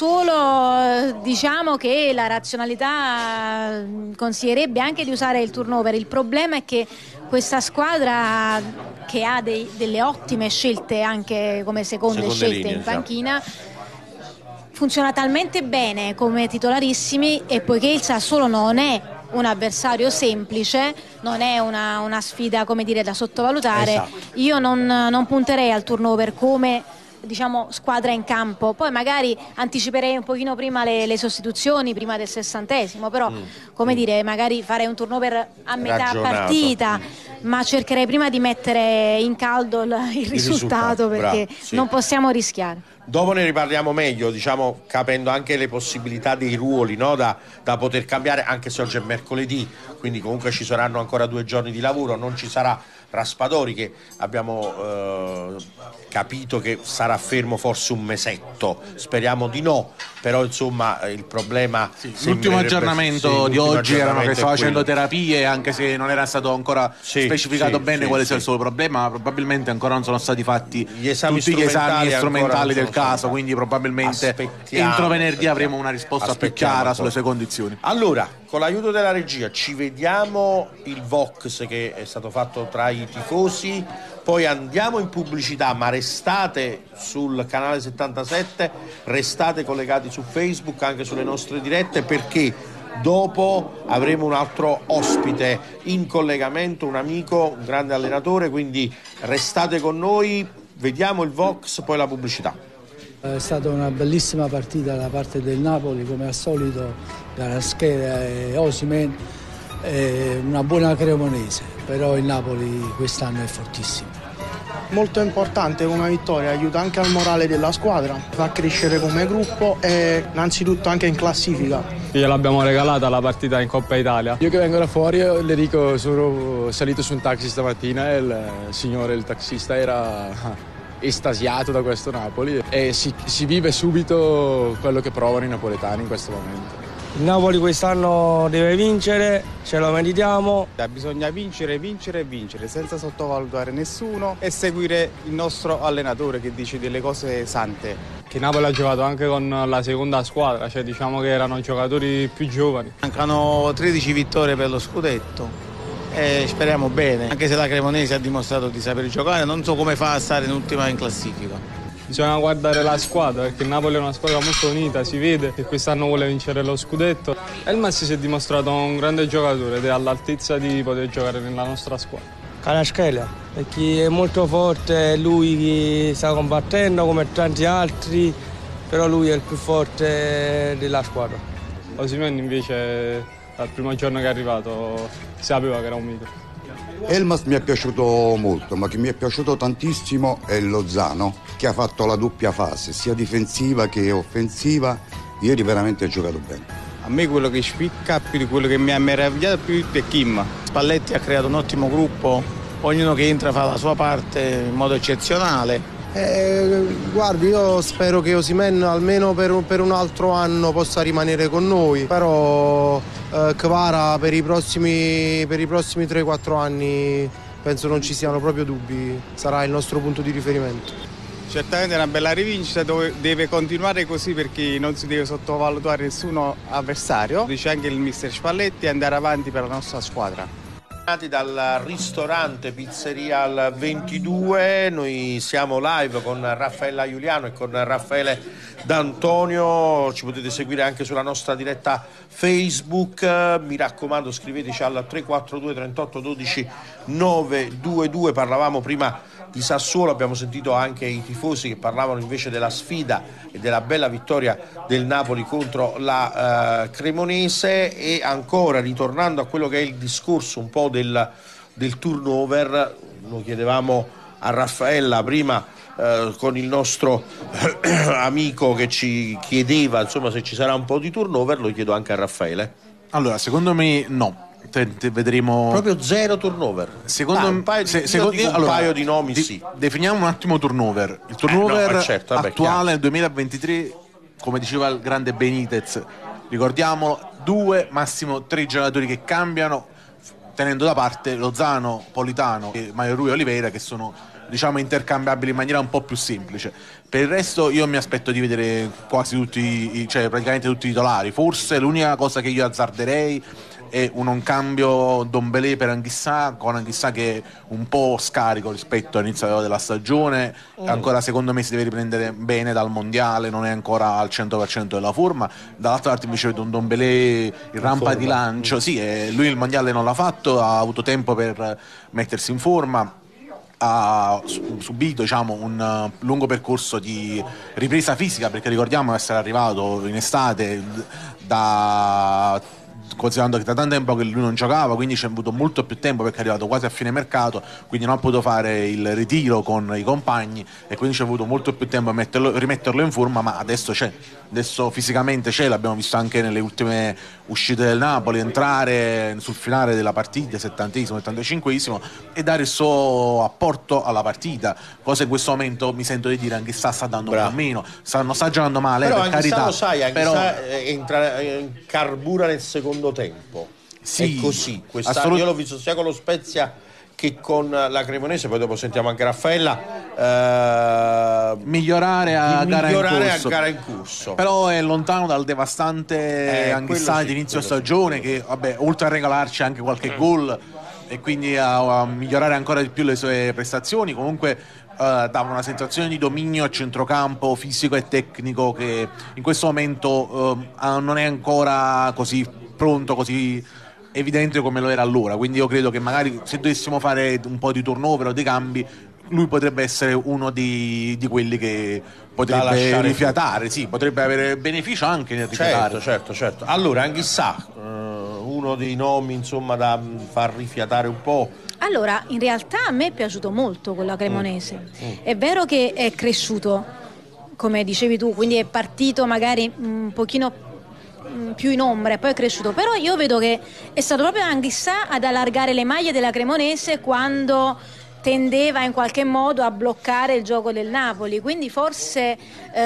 Sassuolo diciamo che la razionalità consiglierebbe anche di usare il turnover. Il problema è che questa squadra, che ha dei, delle ottime scelte anche come seconde, Seconde scelte linee, in esatto. panchina, funziona talmente bene come titolarissimi, e poiché il Sassuolo non è un avversario semplice, non è una, una sfida, come dire, da sottovalutare, Esatto. io non, non punterei al turnover come, diciamo, squadra in campo. Poi magari anticiperei un pochino prima le, le sostituzioni, prima del sessantesimo, però Mm. come Mm. dire, magari farei un turnover a metà Ragionato. partita, Mm. ma cercherei prima di mettere in caldo il, il risultato, risultato, perché bravo, sì. non possiamo rischiare. Dopo ne riparliamo meglio, diciamo, capendo anche le possibilità dei ruoli, no? da, da poter cambiare, anche se oggi è mercoledì, quindi comunque ci saranno ancora due giorni di lavoro, non ci sarà Raspadori, che abbiamo eh, capito che sarà fermo forse un mesetto, speriamo di no, però insomma il problema... Sì, l'ultimo sembrerebbe- aggiornamento sì, di l'ultimo oggi erano che aggiornamento stava è facendo quello. terapie, anche se non era stato ancora Sì, specificato sì, bene sì, quale sì. sia il suo problema, ma probabilmente ancora non sono stati fatti Gli esami tutti gli esami strumentali strumentali ancora del non sono caso, stati quindi probabilmente Aspettiamo, entro venerdì aspettiamo. avremo una risposta più Aspettiamo chiara ancora. sulle sue condizioni. Allora, con l'aiuto della regia ci vediamo il Vox che è stato fatto tra i tifosi, poi andiamo in pubblicità, ma restate sul canale settantasette, restate collegati su Facebook, anche sulle nostre dirette, perché dopo avremo un altro ospite in collegamento, un amico, un grande allenatore, quindi restate con noi, vediamo il Vox, poi la pubblicità. È stata una bellissima partita da parte del Napoli, come al solito, Kvaratskhelia e Osimhen, e una buona Cremonese, però il Napoli quest'anno è fortissimo. Molto importante una vittoria, aiuta anche al morale della squadra, fa crescere come gruppo e innanzitutto anche in classifica. Gliel'abbiamo regalata la partita in Coppa Italia. Io che vengo da fuori, io le dico, sono salito su un taxi stamattina e il signore, il taxista, era estasiato da questo Napoli e si, si vive subito quello che provano i napoletani in questo momento. Il Napoli quest'anno deve vincere, ce lo meritiamo. Bisogna vincere, vincere e vincere senza sottovalutare nessuno e seguire il nostro allenatore che dice delle cose sante. Che Napoli ha giocato anche con la seconda squadra, cioè diciamo che erano giocatori più giovani. Mancano tredici vittorie per lo scudetto e speriamo bene, anche se la Cremonese ha dimostrato di saper giocare, non so come fa a stare in ultima in classifica. Bisogna guardare la squadra, perché il Napoli è una squadra molto unita, si vede che quest'anno vuole vincere lo scudetto. Elmas si è dimostrato un grande giocatore ed è all'altezza di poter giocare nella nostra squadra. Kvaratskhelia, perché è molto forte, è lui che sta combattendo come tanti altri, però lui è il più forte della squadra. Osimhen invece dal primo giorno che è arrivato si sapeva che era un mito. Elmas mi è piaciuto molto, ma che mi è piaciuto tantissimo è Lozano, che ha fatto la doppia fase, sia difensiva che offensiva. Ieri veramente ha giocato bene. A me quello che spicca più di quello che mi ha meravigliato più è Kim. Spalletti ha creato un ottimo gruppo, ognuno che entra fa la sua parte in modo eccezionale. Eh, guardi, io spero che Osimhen almeno per, per un altro anno possa rimanere con noi, però eh, Kvara per i prossimi, per i prossimi tre quattro anni penso non ci siano proprio dubbi, sarà il nostro punto di riferimento. Certamente è una bella rivincita, dove deve continuare così perché non si deve sottovalutare nessuno avversario. Dice anche il mister Spalletti, andare avanti per la nostra squadra. Dal ristorante Pizzeria al ventidue, noi siamo live con Raffaella Giuliano e con Raffaele D'Antonio, ci potete seguire anche sulla nostra diretta Facebook, mi raccomando scriveteci al tre quattro due trentotto dodici novecentoventidue. Parlavamo prima di Sassuolo, abbiamo sentito anche i tifosi che parlavano invece della sfida e della bella vittoria del Napoli contro la uh, Cremonese. E ancora ritornando a quello che è il discorso un po' del, del turnover, lo chiedevamo a Raffaella prima uh, con il nostro amico che ci chiedeva insomma se ci sarà un po' di turnover, lo chiedo anche a Raffaele. Allora, secondo me no. Vedremo proprio zero turnover. Secondo ah, un paio, se, secondo, un allora, paio di nomi, di, sì. Definiamo un attimo turnover. Il turnover eh no, certo, vabbè, attuale chiaro. nel duemilaventitré, come diceva il grande Benitez, ricordiamolo, due, massimo tre giocatori che cambiano, tenendo da parte Lozano, Politano e Mario Rui Oliveira, che sono diciamo intercambiabili in maniera un po' più semplice. Per il resto io mi aspetto di vedere quasi tutti, cioè praticamente tutti i titolari. Forse l'unica cosa che io azzarderei è un non cambio Dombele per Anghissà, con Anghissà che è un po' scarico rispetto all'inizio della stagione, mm. ancora secondo me si deve riprendere bene dal mondiale, non è ancora al cento per cento della forma. Dall'altra parte invece vedo un Dombele in rampa forma. di lancio, sì, e lui il mondiale non l'ha fatto, ha avuto tempo per mettersi in forma, ha subito diciamo un lungo percorso di ripresa fisica, perché ricordiamo di essere arrivato in estate da considerando che da tanto tempo che lui non giocava, quindi ci è avuto molto più tempo perché è arrivato quasi a fine mercato, quindi non ha potuto fare il ritiro con i compagni e quindi ci è avuto molto più tempo a metterlo, rimetterlo in forma, ma adesso c'è, adesso fisicamente c'è, l'abbiamo visto anche nelle ultime uscite del Napoli, entrare sul finale della partita, settantesimo, settantacinquesimo, e dare il suo apporto alla partita, cosa in questo momento mi sento di dire anche sta sta dando Bravo. un po' meno, sta, non sta giocando male, però per carità, lo sai, anche però entra, carbura nel secondo tempo, sì, è così. Quest'anno io l'ho visto sia con lo Spezia che con la Cremonese, poi dopo sentiamo anche Raffaella, eh, migliorare, a, gara migliorare in corso. a gara in corso, però è lontano dal devastante eh, Anghissà sì, di inizio stagione sì. che vabbè, oltre a regalarci anche qualche mm. gol e quindi a, a migliorare ancora di più le sue prestazioni, comunque uh, dava una sensazione di dominio a centrocampo fisico e tecnico che in questo momento uh, non è ancora così pronto, così evidente come lo era allora, quindi io credo che magari se dovessimo fare un po' di turnover o dei cambi lui potrebbe essere uno di, di quelli che potrebbe rifiatare, sì, potrebbe avere beneficio anche nel rifiatare. Certo, certo, certo. Allora, Anghissà, uh, uno dei nomi insomma da far rifiatare un po'. Allora, in realtà a me è piaciuto molto con la Cremonese. Mm. Mm. È vero che è cresciuto, come dicevi tu, quindi è partito magari un pochino più in ombra e poi è cresciuto, però io vedo che è stato proprio Anghissà ad allargare le maglie della Cremonese quando tendeva in qualche modo a bloccare il gioco del Napoli, quindi forse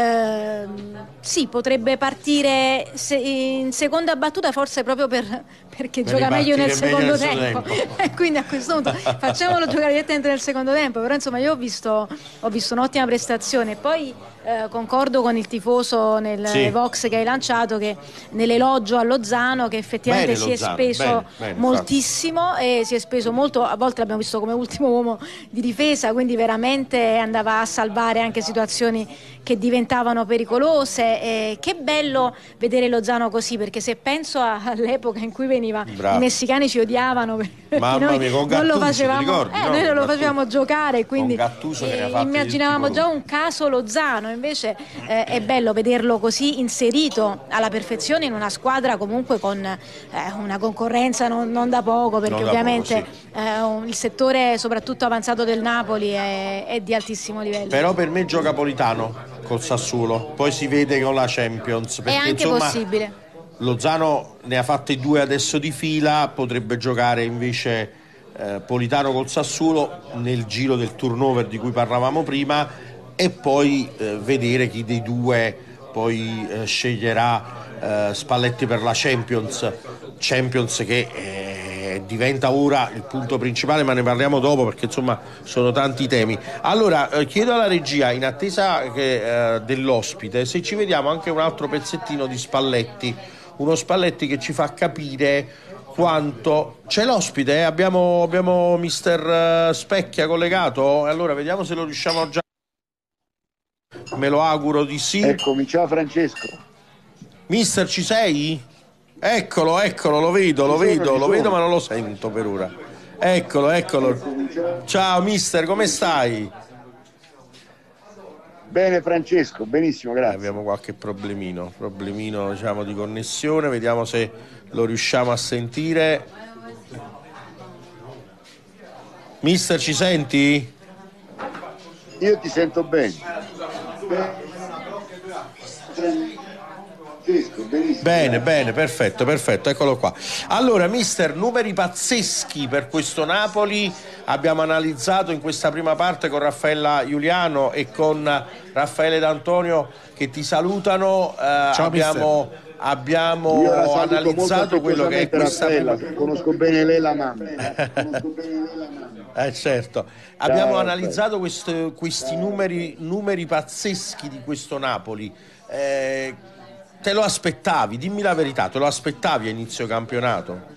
eh, sì, potrebbe partire se, in seconda battuta forse proprio per, perché Per gioca meglio nel ripartire secondo meglio nel tempo, secondo e quindi a questo punto facciamolo giocare direttamente nel secondo tempo. Però insomma io ho visto, ho visto un'ottima prestazione. Poi eh, concordo con il tifoso nel Sì. Vox che hai lanciato, che nell'elogio a Lozano, che effettivamente Bene si Lozano, è speso bene, bene, moltissimo e si è speso molto, a volte l'abbiamo visto come ultimo uomo di difesa, quindi veramente andava a salvare anche situazioni che diventavano pericolose. E che bello vedere Lozano così, perché se penso a- all'epoca in cui veniva, Bravo. i messicani ci odiavano perché Mamma noi mia, con non lo Gattuso, ti facevamo, ricordi, eh, no? noi non lo Gattuso. facevamo giocare, quindi Con Gattuso che ne ha eh, fatti di immaginavamo tutti i già colori. un caso Lozano. Invece eh, è bello vederlo così inserito alla perfezione in una squadra comunque con eh, una concorrenza non, non da poco, perché Non da ovviamente poco, eh, un- il settore soprattutto avanzato del Napoli è, è di altissimo livello. Però per me gioca Politano col Sassuolo, poi si vede con la Champions, È perché anche insomma possibile. Lozano ne ha fatte due adesso di fila, potrebbe giocare invece eh, Politano col Sassuolo nel giro del turnover di cui parlavamo prima, e poi eh, vedere chi dei due poi eh, sceglierà eh, Spalletti per la Champions, Champions che eh, diventa ora il punto principale, ma ne parliamo dopo perché insomma sono tanti temi. Allora eh, chiedo alla regia, in attesa che, eh, dell'ospite, se ci vediamo anche un altro pezzettino di Spalletti, uno Spalletti che ci fa capire quanto c'è l'ospite, eh? abbiamo, abbiamo mister Specchia collegato, allora vediamo se lo riusciamo già, me lo auguro di sì. Eccomi, ciao Francesco. Mister, ci sei? Eccolo, eccolo, lo vedo, lo Ci sono, vedo, ci lo sono. vedo, ma non lo sento per ora. Eccolo, eccolo. Eccomi, ciao. Ciao mister, come stai? Bene Francesco, benissimo, Eh, grazie. abbiamo qualche problemino, problemino diciamo di connessione, vediamo se lo riusciamo a sentire. Mister, ci senti? Io ti sento bene. Francesco, benissimo. Bene, bene, perfetto, perfetto, eccolo qua. Allora, mister, numeri pazzeschi per questo Napoli. Abbiamo analizzato in questa prima parte con Raffaella Giuliano e con Raffaele D'Antonio che ti salutano. Eh, Ciao, abbiamo abbiamo Io la saluto analizzato molto quello che è questa Raffaella, prima... conosco bene lei la mamma. Conosco bene lei la mamma. Eh certo, abbiamo Ciao, analizzato questo- questi numeri, numeri pazzeschi di questo Napoli. Eh, te lo aspettavi? Dimmi la verità, te lo aspettavi a inizio campionato?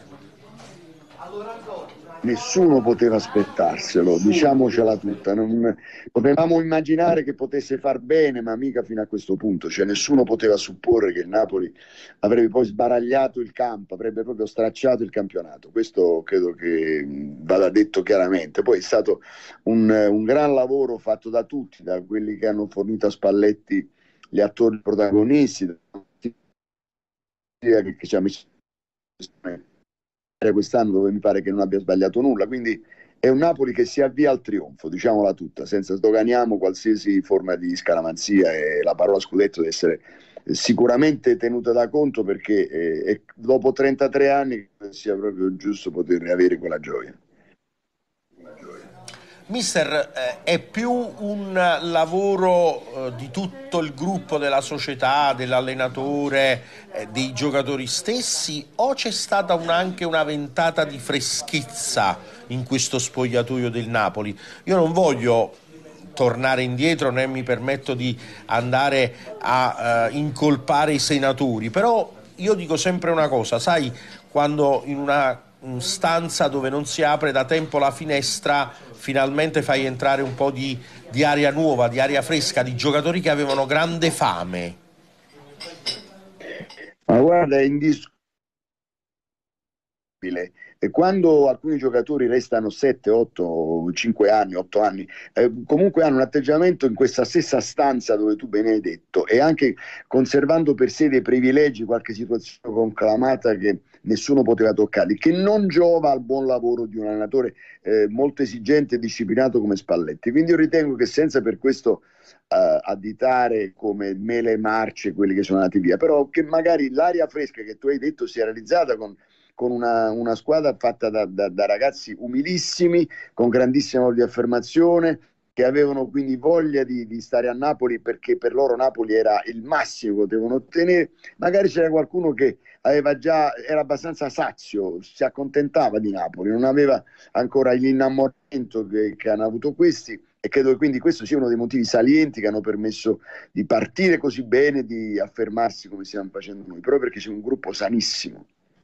Nessuno poteva aspettarselo, diciamocela tutta. Non, potevamo immaginare che potesse far bene, ma mica fino a questo punto. Cioè, nessuno poteva supporre che il Napoli avrebbe poi sbaragliato il campo, avrebbe proprio stracciato il campionato. Questo credo che mh, vada detto chiaramente. Poi è stato un, un gran lavoro fatto da tutti, da quelli che hanno fornito a Spalletti gli attori protagonisti, da tutti che, che ci ha messo quest'anno, dove mi pare che non abbia sbagliato nulla, quindi è un Napoli che si avvia al trionfo, diciamola tutta, senza sdoganiamo qualsiasi forma di scaramanzia, e la parola scudetto deve essere sicuramente tenuta da conto, perché eh, è dopo trentatré anni che sia proprio giusto poter avere quella gioia. Mister, eh, è più un lavoro eh, di tutto il gruppo della società, dell'allenatore, eh, dei giocatori stessi, o c'è stata un- anche una ventata di freschezza in questo spogliatoio del Napoli? Io non voglio tornare indietro, né mi permetto di andare a eh, incolpare i senatori, però io dico sempre una cosa, sai, quando in una mm, stanza dove non si apre da tempo la finestra, finalmente fai entrare un po' di, di aria nuova, di aria fresca, di giocatori che avevano grande fame. Ma guarda, è indiscutibile. E quando alcuni giocatori restano sette, otto, cinque anni, otto anni, eh, comunque hanno un atteggiamento in questa stessa stanza dove tu bene hai detto, e anche conservando per sé dei privilegi, qualche situazione conclamata che nessuno poteva toccare, che non giova al buon lavoro di un allenatore eh, molto esigente e disciplinato come Spalletti. Quindi io ritengo che, senza per questo Uh, additare come mele e marce quelli che sono andati via, però che magari l'aria fresca che tu hai detto sia realizzata con, con una, una squadra fatta da, da, da ragazzi umilissimi, con grandissima voglia di affermazione, che avevano quindi voglia di, di stare a Napoli, perché per loro Napoli era il massimo che potevano ottenere. Magari c'era qualcuno che aveva già, era abbastanza sazio, si accontentava di Napoli, non aveva ancora l'innamoramento che, che hanno avuto questi, e credo che quindi questo sia uno dei motivi salienti che hanno permesso di partire così bene, di affermarsi come stiamo facendo noi, proprio perché c'è un gruppo sanissimo.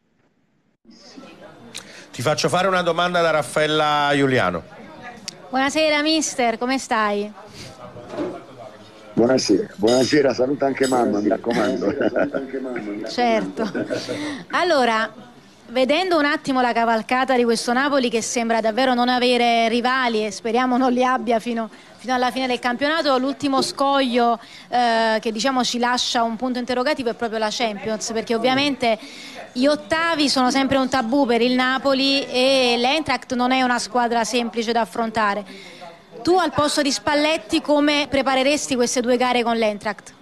Ti faccio fare una domanda da Raffaella Giuliano. Buonasera mister, come stai? Buonasera, buonasera, saluta anche mamma, mi raccomando. Certo. Allora, vedendo un attimo la cavalcata di questo Napoli che sembra davvero non avere rivali e speriamo non li abbia fino, fino alla fine del campionato, l'ultimo scoglio eh, che diciamo ci lascia un punto interrogativo è proprio la Champions, perché ovviamente gli ottavi sono sempre un tabù per il Napoli e l'Eintracht non è una squadra semplice da affrontare. Tu al posto di Spalletti come prepareresti queste due gare con l'Eintracht?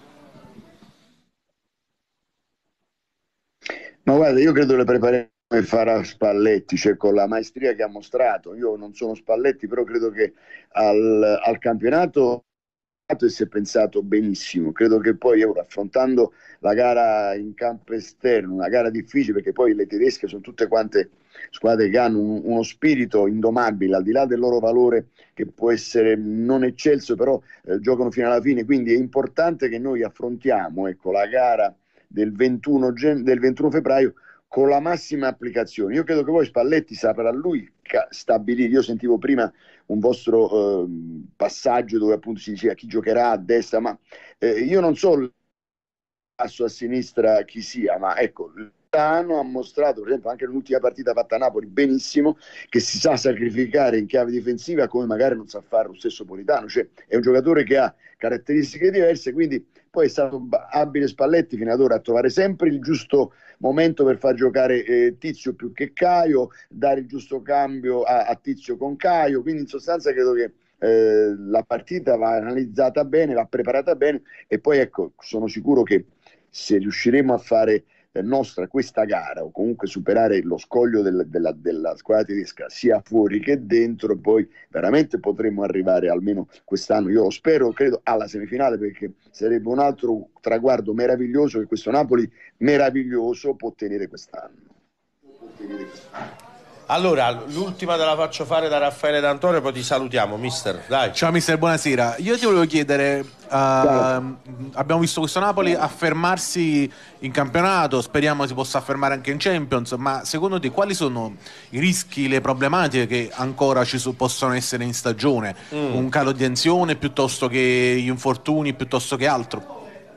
Ma guarda, io credo le prepareremo come farà Spalletti, cioè con la maestria che ha mostrato. Io non sono Spalletti, però credo che al, al campionato si è pensato benissimo. Credo che poi ora, affrontando la gara in campo esterno, una gara difficile, perché poi le tedesche sono tutte quante squadre che hanno un, uno spirito indomabile, al di là del loro valore che può essere non eccelso, però eh, giocano fino alla fine, quindi è importante che noi affrontiamo, ecco, la gara del ventuno, gen- del ventuno febbraio con la massima applicazione. Io credo che poi Spalletti saprà lui stabilire. Io sentivo prima un vostro eh, passaggio dove appunto si diceva chi giocherà a destra, ma eh, io non so passo a sinistra chi sia, ma ecco, Lozano ha mostrato, per esempio, anche nell'ultima partita fatta a Napoli benissimo, che si sa sacrificare in chiave difensiva come magari non sa fare lo stesso Politano, cioè è un giocatore che ha caratteristiche diverse, quindi poi è stato abile Spalletti fino ad ora a trovare sempre il giusto momento per far giocare eh, Tizio più che Caio, dare il giusto cambio a, a Tizio con Caio, quindi in sostanza credo che eh, la partita va analizzata bene, va preparata bene, e poi ecco, sono sicuro che se riusciremo a fare eh, nostra questa gara, o comunque superare lo scoglio del, della, della squadra tedesca sia fuori che dentro, poi veramente potremo arrivare almeno quest'anno, io lo spero, credo, alla semifinale, perché sarebbe un altro traguardo meraviglioso che questo Napoli meraviglioso può ottenere quest'anno. Può ottenere quest'anno. Allora, l'ultima te la faccio fare da Raffaele D'Antonio, poi ti salutiamo, mister. Dai. Ciao mister, buonasera. Io ti volevo chiedere, uh, abbiamo visto questo Napoli affermarsi in campionato, speriamo si possa affermare anche in Champions, ma secondo te quali sono i rischi, le problematiche che ancora ci su, possono essere in stagione? Mm. Un calo di tensione piuttosto che gli infortuni, piuttosto che altro?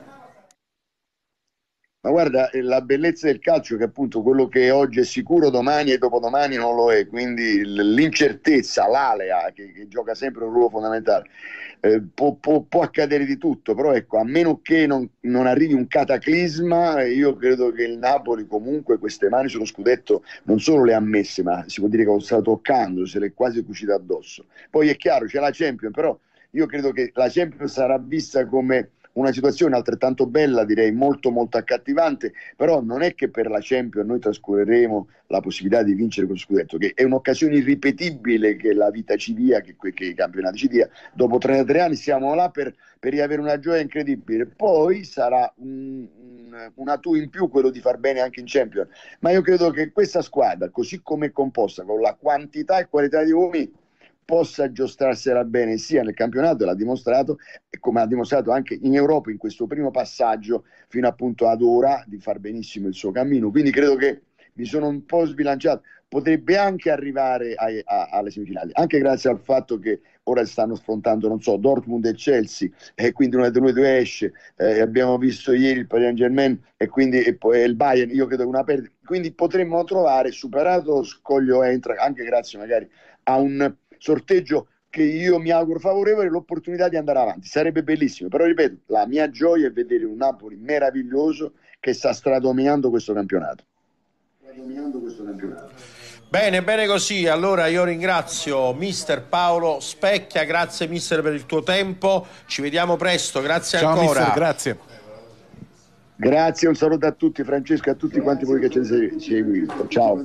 Ma guarda, la bellezza del calcio è che appunto quello che oggi è sicuro domani e dopodomani non lo è, quindi l'incertezza, l'alea che, che gioca sempre un ruolo fondamentale, eh, può, può, può accadere di tutto, però ecco, a meno che non, non arrivi un cataclisma, io credo che il Napoli comunque queste mani sullo scudetto non solo le ha messe, ma si può dire che lo sta toccando, se le è quasi cucite addosso. Poi è chiaro, c'è la Champions, però io credo che la Champions sarà vista come una situazione altrettanto bella, direi molto molto accattivante, però non è che per la Champions noi trascureremo la possibilità di vincere questo scudetto, che è un'occasione irripetibile che la vita ci dia, che, che i campionati ci dia. Dopo trentatré anni siamo là per, per riavere una gioia incredibile, poi sarà un, un, un atu in più quello di far bene anche in Champions, ma io credo che questa squadra, così come è composta, con la quantità e qualità di uomini, possa giostrarsela bene sia nel campionato, l'ha dimostrato, e come ha dimostrato anche in Europa in questo primo passaggio fino appunto ad ora, di far benissimo il suo cammino. Quindi credo che mi sono un po' sbilanciato, potrebbe anche arrivare ai, a, alle semifinali, anche grazie al fatto che ora stanno affrontando, non so, Dortmund e Chelsea, e quindi una delle due esce, eh, abbiamo visto ieri il Paris Saint-Germain e quindi e poi il Bayern, io credo che una perdita, quindi potremmo trovare, superato lo scoglio Eintracht, anche grazie magari a un sorteggio che io mi auguro favorevole, l'opportunità di andare avanti. Sarebbe bellissimo, però ripeto, la mia gioia è vedere un Napoli meraviglioso che sta stradominando questo campionato. Stradominando questo campionato. Bene, bene così. Allora io ringrazio mister Paolo Specchia, grazie mister per il tuo tempo, ci vediamo presto, grazie. Ciao, ancora. Mister, grazie. Grazie, un saluto a tutti, Francesco, e a tutti quanti voi che ci avete seguito. Ciao.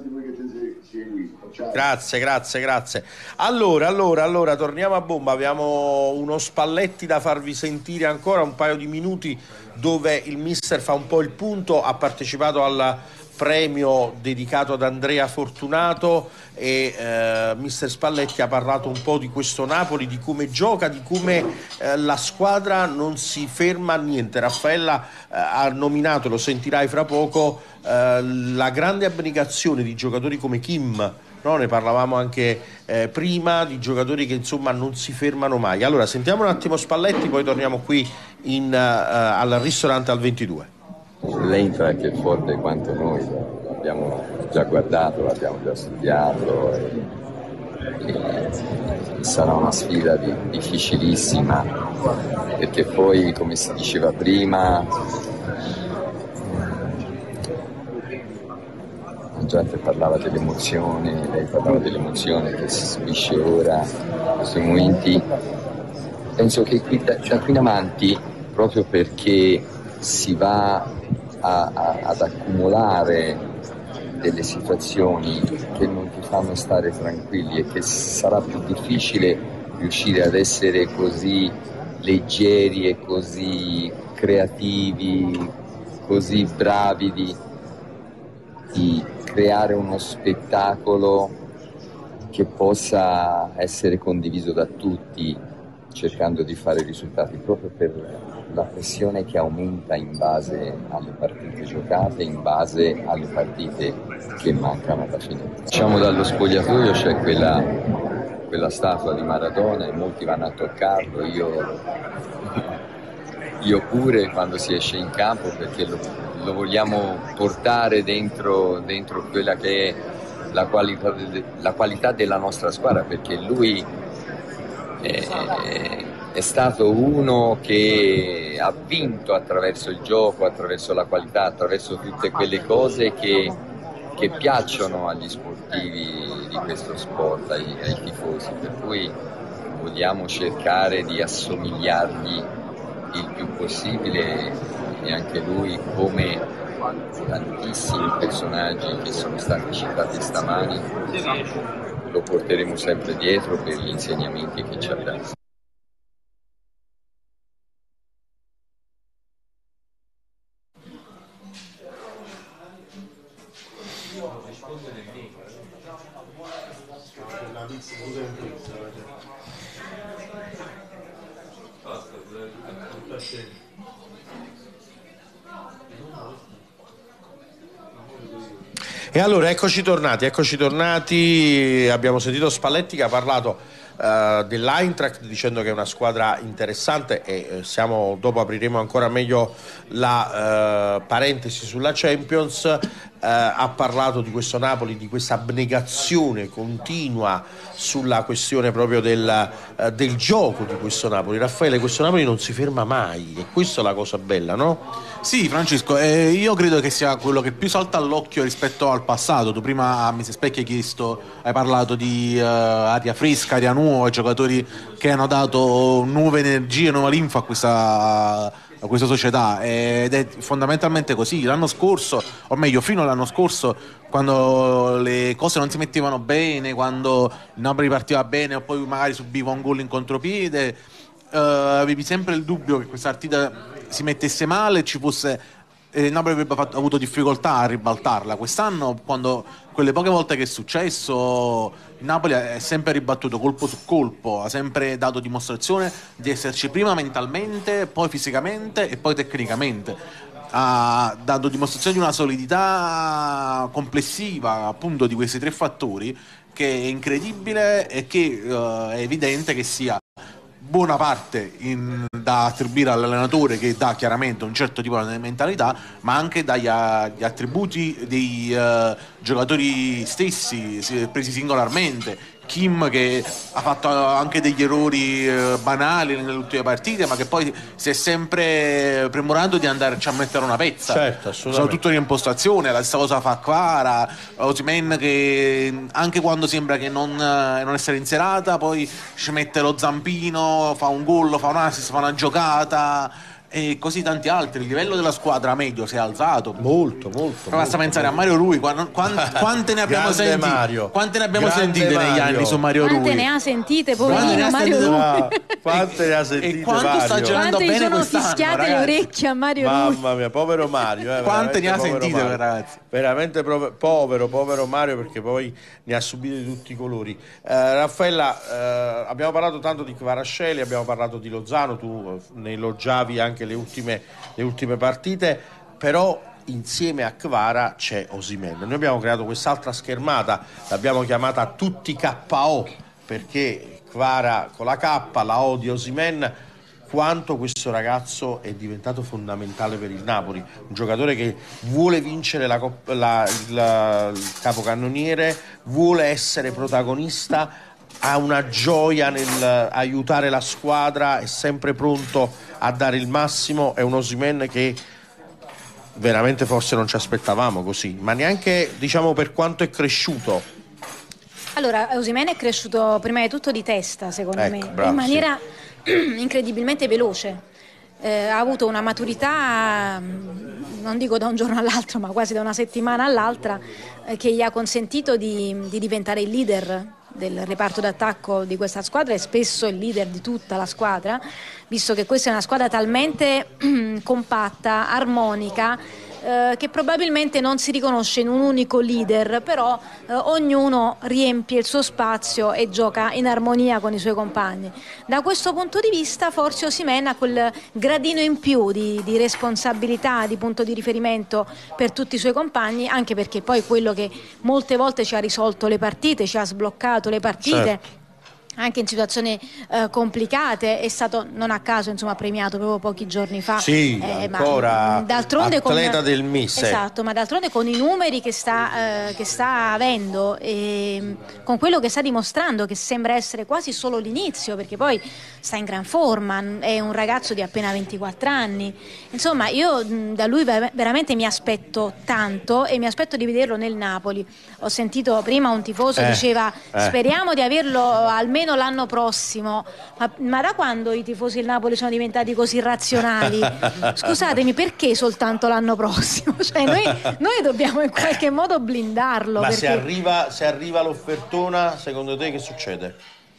Grazie, grazie, grazie. Allora, allora, allora, torniamo a bomba. Abbiamo uno Spalletti da farvi sentire ancora, un paio di minuti dove il mister fa un po' il punto. Ha partecipato al premio dedicato ad Andrea Fortunato e eh, mister Spalletti ha parlato un po' di questo Napoli, di come gioca, di come eh, la squadra non si ferma a niente. Raffaella eh, ha nominato, lo sentirai fra poco, eh, la grande abnegazione di giocatori come Kim, no? Ne parlavamo anche eh, prima, di giocatori che insomma non si fermano mai. Allora sentiamo un attimo Spalletti, poi torniamo qui in, uh, al ristorante al ventidue. L'Eintracht è forte quanto noi, l'abbiamo già guardato, l'abbiamo già studiato e, e sarà una sfida di, difficilissima, perché poi, come si diceva prima, la gente parlava dell'emozione, lei parlava dell'emozione che si subisce ora, in questi momenti. Penso che qui, da, da qui in avanti, proprio perché si va A, a, ad accumulare delle situazioni che non ti fanno stare tranquilli e che sarà più difficile riuscire ad essere così leggeri e così creativi, così bravi di, di creare uno spettacolo che possa essere condiviso da tutti, cercando di fare risultati, proprio per la pressione che aumenta in base alle partite giocate, in base alle partite che mancano da finire. Diciamo, dallo spogliatoio c'è quella, quella statua di Maradona e molti vanno a toccarlo, io, io pure quando si esce in campo, perché lo, lo vogliamo portare dentro, dentro quella che è la qualità, la qualità della nostra squadra, perché lui è, è stato uno che ha vinto attraverso il gioco, attraverso la qualità, attraverso tutte quelle cose che, che piacciono agli sportivi di questo sport, ai, ai tifosi, per cui vogliamo cercare di assomigliargli il più possibile, e anche lui, come tantissimi personaggi che sono stati citati stamani, lo porteremo sempre dietro per gli insegnamenti che ci ha dato. E allora eccoci tornati, eccoci tornati, abbiamo sentito Spalletti che ha parlato uh, dell'Eintracht dicendo che è una squadra interessante e uh, siamo, dopo apriremo ancora meglio la uh, parentesi sulla Champions. Uh, ha parlato di questo Napoli, di questa abnegazione continua sulla questione proprio del, uh, del gioco di questo Napoli. Raffaele, questo Napoli non si ferma mai e questa è la cosa bella, no? Sì, Francesco, eh, io credo che sia quello che più salta all'occhio rispetto al passato. Tu prima a mister Specchi hai chiesto, hai parlato di uh, aria fresca, aria nuova, giocatori che hanno dato nuove energie, nuova linfa a questa, a questa società, ed è fondamentalmente così. L'anno scorso, o meglio fino all'anno scorso, quando le cose non si mettevano bene, quando il Napoli partiva bene o poi magari subiva un gol in contropiede, uh, avevi sempre il dubbio che questa partita si mettesse male, ci fosse eh, Napoli avrebbe fatto, avuto difficoltà a ribaltarla. Quest'anno, quando quelle poche volte che è successo, il Napoli è sempre ribattuto colpo su colpo, ha sempre dato dimostrazione di esserci prima mentalmente, poi fisicamente e poi tecnicamente. Ha dato dimostrazione di una solidità complessiva, appunto, di questi tre fattori, che è incredibile e che uh, è evidente che sia buona parte in, da attribuire all'allenatore, che dà chiaramente un certo tipo di mentalità, ma anche dagli a, attributi dei uh, giocatori stessi presi singolarmente. Kim, che ha fatto anche degli errori uh, banali nelle ultime partite, ma che poi si è sempre premurato di andarci a mettere una pezza. Certo, soprattutto in impostazione. La stessa cosa fa Kvara, Osimhen, che anche quando sembra che non, uh, non essere in serata, poi ci mette lo zampino, fa un gol, fa un assist, fa una giocata. e così tanti altri. Il livello della squadra medio si è alzato molto, molto. Basta pensare molto. a Mario Rui, quante, quante ne abbiamo sentite? Mario. Quante ne abbiamo Grande sentite Mario. negli anni su Mario Rui? Quante ne ha sentite, poverino Mario Rui? Ah, quante ne ha sentite? E quanto Mario? sta girando quante bene quest'anno? Quante sono fischiate le orecchie a Mario Rui? Mamma mia, povero Mario. Eh, quante ne ha sentite, Mario. ragazzi? Veramente povero, povero Mario, perché poi ne ha subite di tutti i colori. Eh, Raffaella, eh, abbiamo parlato tanto di Kvaratskhelia, abbiamo parlato di Lozano, tu ne elogiavi anche le ultime, le ultime partite, però insieme a Kvara c'è Osimhen. Noi abbiamo creato quest'altra schermata, l'abbiamo chiamata tutti K O, perché Kvara con la K, la O di Osimhen. Quanto questo ragazzo è diventato fondamentale per il Napoli, un giocatore che vuole vincere la, la, la, il capocannoniere, vuole essere protagonista, ha una gioia nel aiutare la squadra, è sempre pronto a dare il massimo. È un Osimhen che veramente forse non ci aspettavamo così, ma neanche, diciamo, per quanto è cresciuto. Allora, Osimhen è cresciuto prima di tutto di testa, secondo ecco, me, bravo, in maniera sì. incredibilmente veloce. Eh, ha avuto una maturità, non dico da un giorno all'altro, ma quasi da una settimana all'altra, eh, che gli ha consentito di, di diventare il leader del reparto d'attacco di questa squadra e spesso il leader di tutta la squadra, visto che questa è una squadra talmente compatta, armonica, eh, che probabilmente non si riconosce in un unico leader, però eh, ognuno riempie il suo spazio e gioca in armonia con i suoi compagni. Da questo punto di vista forse Osimhen ha quel gradino in più di, di responsabilità, di punto di riferimento per tutti i suoi compagni, anche perché poi quello che molte volte ci ha risolto le partite, ci ha sbloccato le partite, certo, anche in situazioni eh, complicate, è stato non a caso insomma premiato proprio pochi giorni fa. Sì, eh, ancora ma, d'altronde atleta con, del mese. Esatto, ma d'altronde con i numeri che sta, eh, che sta avendo e con quello che sta dimostrando, che sembra essere quasi solo l'inizio, perché poi sta in gran forma, è un ragazzo di appena ventiquattro anni. Insomma, io mh, da lui veramente mi aspetto tanto e mi aspetto di vederlo nel Napoli. Ho sentito prima un tifoso eh, diceva eh. speriamo di averlo almeno l'anno prossimo, ma, ma da quando i tifosi del Napoli sono diventati così razionali? Scusatemi, perché soltanto l'anno prossimo? Cioè noi, noi dobbiamo in qualche modo blindarlo. Ma perché... se arriva, se arriva l'offertona, secondo te che succede?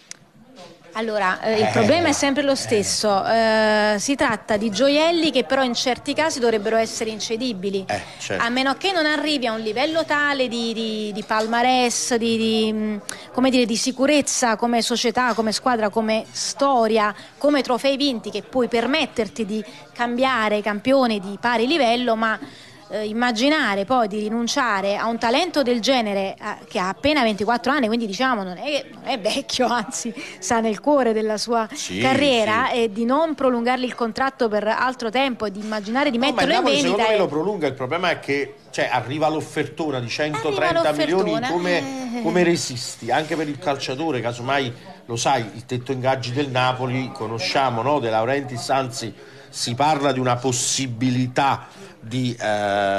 Allora, eh, il problema è sempre lo stesso, eh, si tratta di gioielli che però in certi casi dovrebbero essere incedibili, eh, certo. a meno che non arrivi a un livello tale di, di, di palmarès, di, di, come dire, di sicurezza come società, come squadra, come storia, come trofei vinti, che puoi permetterti di cambiare campioni di pari livello, ma Eh, immaginare poi di rinunciare a un talento del genere eh, che ha appena ventiquattro anni, quindi diciamo non è, non è vecchio, anzi sta nel cuore della sua sì, carriera, sì. e di non prolungargli il contratto per altro tempo e di immaginare di no, metterlo ma in vendita. Secondo me è... lo prolunga, il problema è che cioè, arriva l'offertona di centotrenta l'offertona. milioni, come, eh. come resisti? Anche per il calciatore, casomai lo sai, il tetto ingaggi del Napoli conosciamo, no? De Laurentiis, anzi si parla di una possibilità di eh,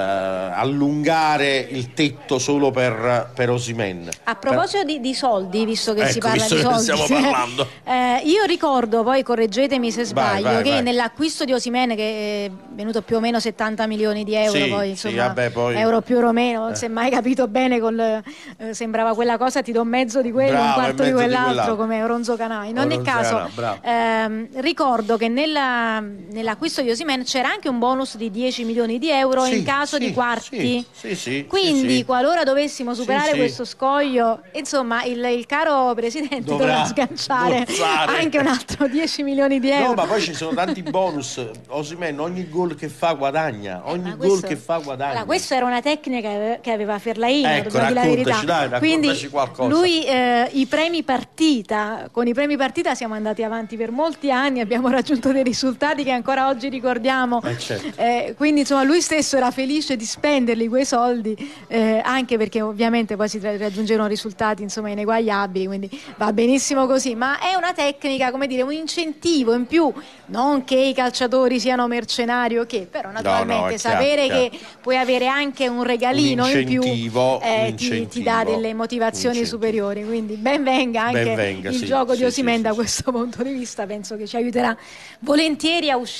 allungare il tetto solo per, per Osimhen. A proposito per... di, di soldi, visto che ecco, si parla visto di che soldi, stiamo parlando. eh, io ricordo, poi correggetemi se sbaglio, vai, vai, che vai. nell'acquisto di Osimhen, che è venuto più o meno settanta milioni di euro, sì, poi insomma sì, vabbè, poi... euro più o meno, non eh. si è mai capito bene, col, eh, sembrava quella cosa, ti do mezzo di quello, bravo, un quarto di quell'altro, di quell'altro, come Ronzo Canai. In ogni caso, ehm, ricordo che nella, nell'acquisto di Osimhen c'era anche un bonus di dieci milioni di euro sì, in caso sì, di quarti. Sì, sì, sì, quindi sì, sì. qualora dovessimo superare sì, questo scoglio, insomma il, il caro presidente dovrà, dovrà sganciare smorzare. anche un altro dieci milioni di euro. No, ma poi ci sono tanti bonus. Osimhen ogni gol che fa guadagna, ogni eh, gol questo, che fa guadagna. Allora, questa era una tecnica che aveva Ferlaino, ecco, dobbiamo dire la verità. Dai, quindi qualcosa. lui eh, i premi partita, con i premi partita siamo andati avanti per molti anni, abbiamo raggiunto dei risultati che ancora oggi ricordiamo. Eh, certo. eh, quindi insomma lui stesso era felice di spenderli quei soldi, eh, anche perché ovviamente poi si raggiungevano risultati insomma ineguagliabili, quindi va benissimo così, ma è una tecnica, come dire, un incentivo in più, non che i calciatori siano mercenari o che, però naturalmente no, no, sapere chiaro, che chiaro. puoi avere anche un regalino un in più eh, ti, ti dà delle motivazioni superiori, quindi ben venga anche ben venga, il sì, gioco sì, di Osimhen sì, da sì, questo punto di vista, penso che ci aiuterà volentieri a uscire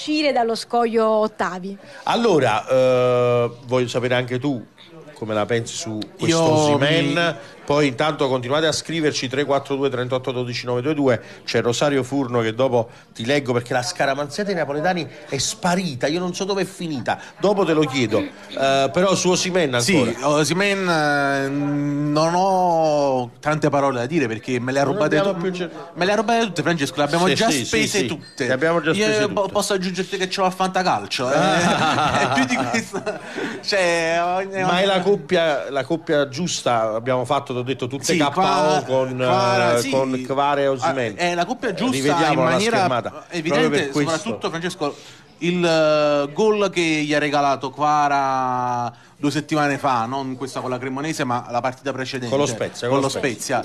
uscire dallo scoglio ottavi. Allora, eh, voglio sapere anche tu come la pensi su questo Osimhen. Mi... Poi intanto continuate a scriverci tre quattro due trentotto dodici nove due due. C'è Rosario Furno che dopo ti leggo perché la scaramanzia dei napoletani è sparita, io non so dove è finita, dopo te lo chiedo. Uh, però su Osimhen ancora. Sì, Osimhen eh, non ho tante parole da dire perché me le ha rubate, tu... più... me le ha rubate tutte, Francesco, le abbiamo sì, già sì, spese sì, tutte. Le abbiamo già spese io tutte. Posso aggiungerti che ce l'ho al fantacalcio, eh? È più di questo. Cioè, ma è la coppia, la coppia giusta, abbiamo fatto, ti ho detto, tutte sì, K O Kvara, con, Kvara, uh, sì. con Kvara e Osimhen. È la coppia giusta in maniera evidente, soprattutto Francesco, il uh, gol che gli ha regalato Kvara due settimane fa, non questa con la Cremonese ma la partita precedente con lo Spezia, con, con lo Spezia.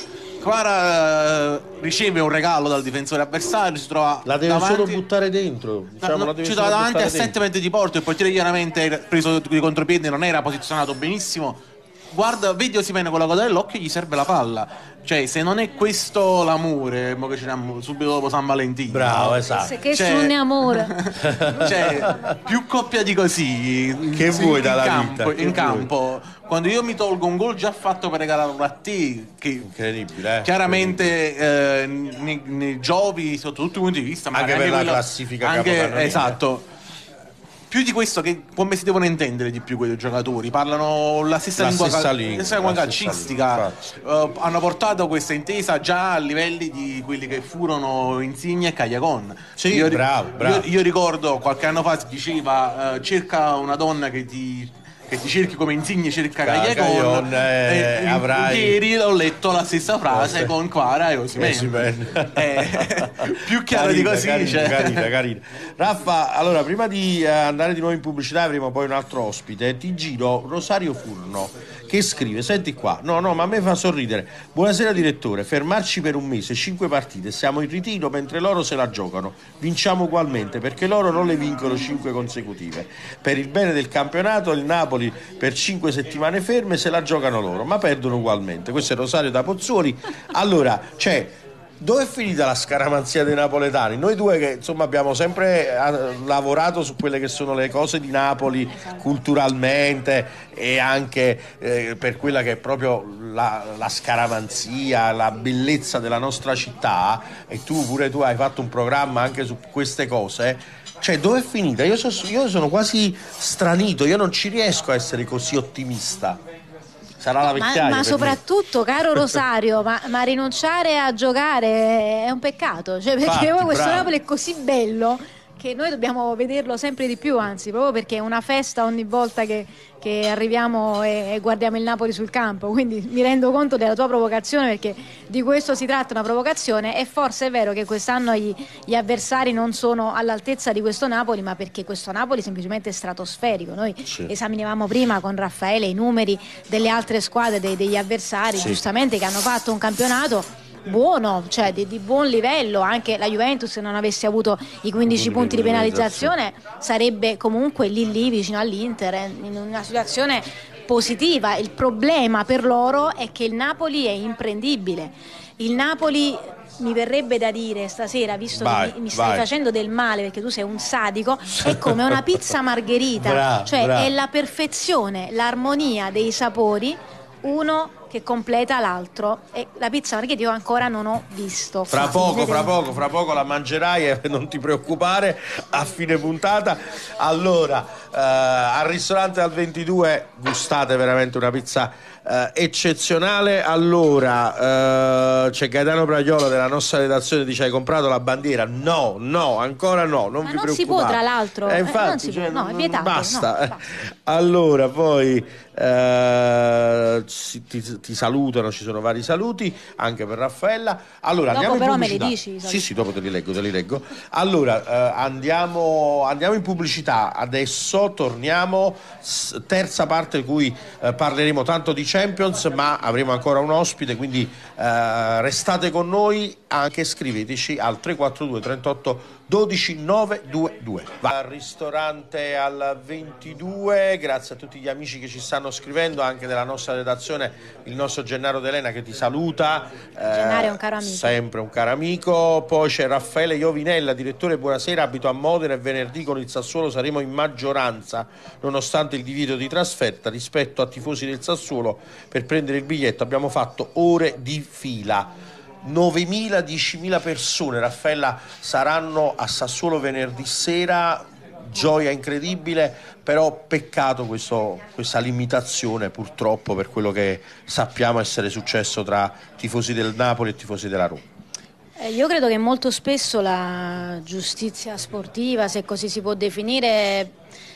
Kvara uh, riceve un regalo dal difensore avversario, si trova la deve davanti, solo buttare dentro, diciamo, no, la deve ci trova davanti a sette metri di porto, il portiere chiaramente preso di contropiede, non era posizionato benissimo. Guarda, vedi Osimhen con la coda dell'occhio, gli serve la palla. Cioè, se non è questo l'amore, mo che ci andiamo subito dopo San Valentino. Bravo, esatto. Che cioè, sonne amore. Cioè, più coppia di così. Che sì, vuoi dalla campo, vita? In campo, quando io mi tolgo un gol già fatto per regalarlo a te, che incredibile, eh? Chiaramente eh, ne, ne giovi sotto tutti i punti di vista, anche per anche la quello, classifica anche esatto. Più di questo, che come si devono intendere di più quei giocatori? Parlano la stessa la lingua, stessa cal- lingua, stessa lingua calcistica. Uh, hanno portato questa intesa già a livelli di quelli che furono Insigne e Cagliacon. Sì, io, bravo, bravo. Io, io ricordo qualche anno fa si diceva uh, cerca una donna che ti che ti cerchi come Insigne cerca Cagliacon, eh, eh, avrai... ieri ho letto la stessa frase con Kvara e Osimhen. Eh, più chiaro carina, di così, carina, cioè. carina, carina. Raffa, allora prima di eh, andare di nuovo in pubblicità avremo poi un altro ospite, ti giro Rosario Furno che scrive, senti qua, no no ma a me fa sorridere, buonasera direttore, fermarci per un mese, cinque partite, siamo in ritiro mentre loro se la giocano, vinciamo ugualmente perché loro non le vincono cinque consecutive, per il bene del campionato il Napoli per cinque settimane ferme se la giocano loro ma perdono ugualmente. Questo è Rosario da Pozzuoli. Allora, c'è dove è finita la scaramanzia dei napoletani? Noi due che insomma abbiamo sempre lavorato su quelle che sono le cose di Napoli culturalmente e anche eh, per quella che è proprio la, la scaramanzia, la bellezza della nostra città, e tu pure tu hai fatto un programma anche su queste cose. Cioè, dove è finita? Io, so, io sono quasi stranito, io non ci riesco a essere così ottimista. Sarà la vecchiaia. Ma, ma soprattutto, caro Rosario, ma, ma rinunciare a giocare è un peccato. Cioè, perché Infatti, poi questo bravo. Napoli è così bello che noi dobbiamo vederlo sempre di più, anzi, proprio perché è una festa ogni volta che, che arriviamo e, e guardiamo il Napoli sul campo. Quindi mi rendo conto della tua provocazione, perché di questo si tratta, una provocazione, e forse è vero che quest'anno gli, gli avversari non sono all'altezza di questo Napoli, ma perché questo Napoli semplicemente è stratosferico. Noi sì. esaminavamo prima con Raffaele i numeri delle altre squadre, dei, degli avversari, sì. giustamente, che hanno fatto un campionato buono, cioè di, di buon livello. Anche la Juventus, se non avesse avuto i quindici punti di penalizzazione, sarebbe comunque lì lì vicino all'Inter, in una situazione positiva. Il problema per loro è che il Napoli è imprendibile. Il Napoli, mi verrebbe da dire stasera, visto vai, che mi, mi stai vai. facendo del male perché tu sei un sadico, è come una pizza margherita, bra, cioè bra. è la perfezione, l'armonia dei sapori, uno che completa l'altro, e la pizza margherita io ancora non ho visto. Fra Fatti, poco, fra poco, fra poco la mangerai, e non ti preoccupare, a fine puntata. Allora, eh, al ristorante al ventidue gustate veramente una pizza eh, eccezionale. Allora, eh, c'è Gaetano Braiola della nostra redazione, dice: hai comprato la bandiera? No, no, ancora no, non Ma vi non preoccupate. Si può, tra l'altro. Eh, infatti, eh, non si cioè, può. No, è vietato. Basta. No, basta. Allora, poi Uh, ti, ti salutano, ci sono vari saluti anche per Raffaella. Allora, dopo andiamo però in me li dici? Sì, sì, dopo te li leggo, te li leggo. Allora, uh, andiamo, andiamo in pubblicità. Adesso torniamo, terza parte in cui uh, parleremo tanto di Champions, ma avremo ancora un ospite, quindi eh, restate con noi, anche scriveteci al tre quattro due trentotto dodici novecentoventidue. Va al ristorante al ventidue, grazie a tutti gli amici che ci stanno scrivendo, anche della nostra redazione, il nostro Gennaro D'Elena che ti saluta. Gennaro è un caro amico. Sempre un caro amico. Poi c'è Raffaele Iovinella, direttore, buonasera, abito a Modena e venerdì con il Sassuolo saremo in maggioranza nonostante il divieto di trasferta rispetto a tifosi del Sassuolo. Per prendere il biglietto abbiamo fatto ore di fila. novemila diecimila persone, Raffaella, saranno a Sassuolo venerdì sera, gioia incredibile, però peccato questo, questa limitazione purtroppo per quello che sappiamo essere successo tra tifosi del Napoli e tifosi della Roma. Eh, io credo che molto spesso la giustizia sportiva, se così si può definire,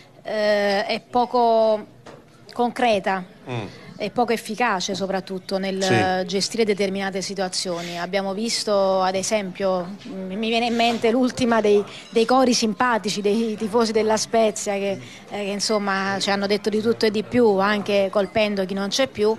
eh, è poco concreta. Mm. È poco efficace soprattutto nel sì. gestire determinate situazioni. Abbiamo visto, ad esempio, mi viene in mente l'ultima dei, dei cori simpatici dei tifosi della Spezia che, eh, che insomma ci hanno detto di tutto e di più, anche colpendo chi non c'è più,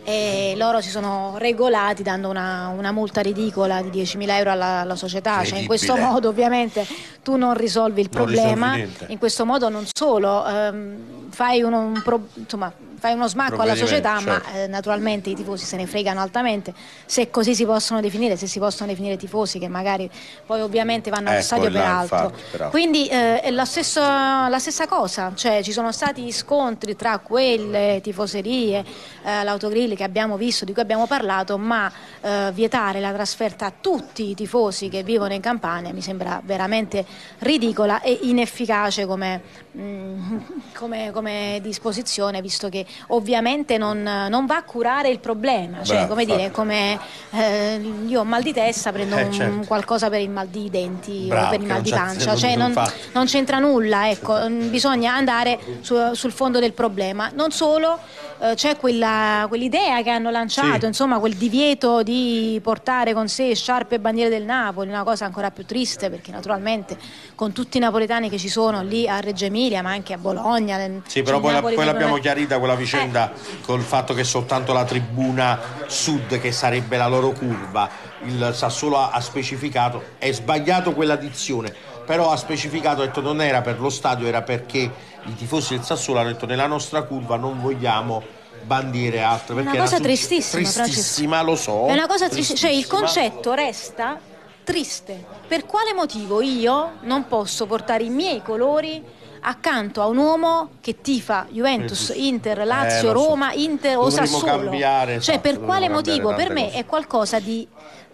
e loro si sono regolati dando una, una multa ridicola di diecimila euro alla, alla società. Cioè, in questo modo ovviamente tu non risolvi il non problema, in questo modo non solo ehm, fai uno, un pro, insomma fai uno smacco alla società, certo. ma eh, naturalmente i tifosi se ne fregano altamente, se così si possono definire, se si possono definire tifosi che magari poi ovviamente vanno allo ecco stadio per altro. Infatti, quindi eh, è la stessa, la stessa cosa, cioè ci sono stati scontri tra quelle tifoserie, eh, l'autogrill che abbiamo visto, di cui abbiamo parlato, ma eh, vietare la trasferta a tutti i tifosi che vivono in Campania mi sembra veramente ridicola e inefficace come, mh, come, come disposizione, visto che ovviamente non, non va a curare il problema, cioè Beh, come infatti. dire, come eh, io ho mal di testa, prendo eh, un, certo. qualcosa per il mal di denti Bravo, o per il mal di pancia, cioè non, non c'entra nulla, ecco, bisogna andare su, sul fondo del problema. Non solo, eh, c'è quella, quell'idea che hanno lanciato, sì. insomma quel divieto di portare con sé sciarpe e bandiere del Napoli, una cosa ancora più triste perché naturalmente con tutti i napoletani che ci sono lì a Reggio Emilia ma anche a Bologna, sì, però poi, la, poi l'abbiamo chiarita quella vicenda eh. col fatto che soltanto la tribuna sud, che sarebbe la loro curva, il Sassuolo ha, ha specificato, è sbagliato quella dizione, però ha specificato, ha detto non era per lo stadio, era perché i tifosi del Sassuolo hanno detto nella nostra curva non vogliamo bandiere altre, perché è una cosa era tristissima, tristissima, lo so, è una cosa tristissima, cioè il concetto resta triste. Per quale motivo io non posso portare i miei colori accanto a un uomo che tifa Juventus, Inter, Lazio, eh, Roma, so. Inter o Dovremmo Sassuolo? Cambiare, cioè esatto, per quale motivo? Per me cose. È qualcosa di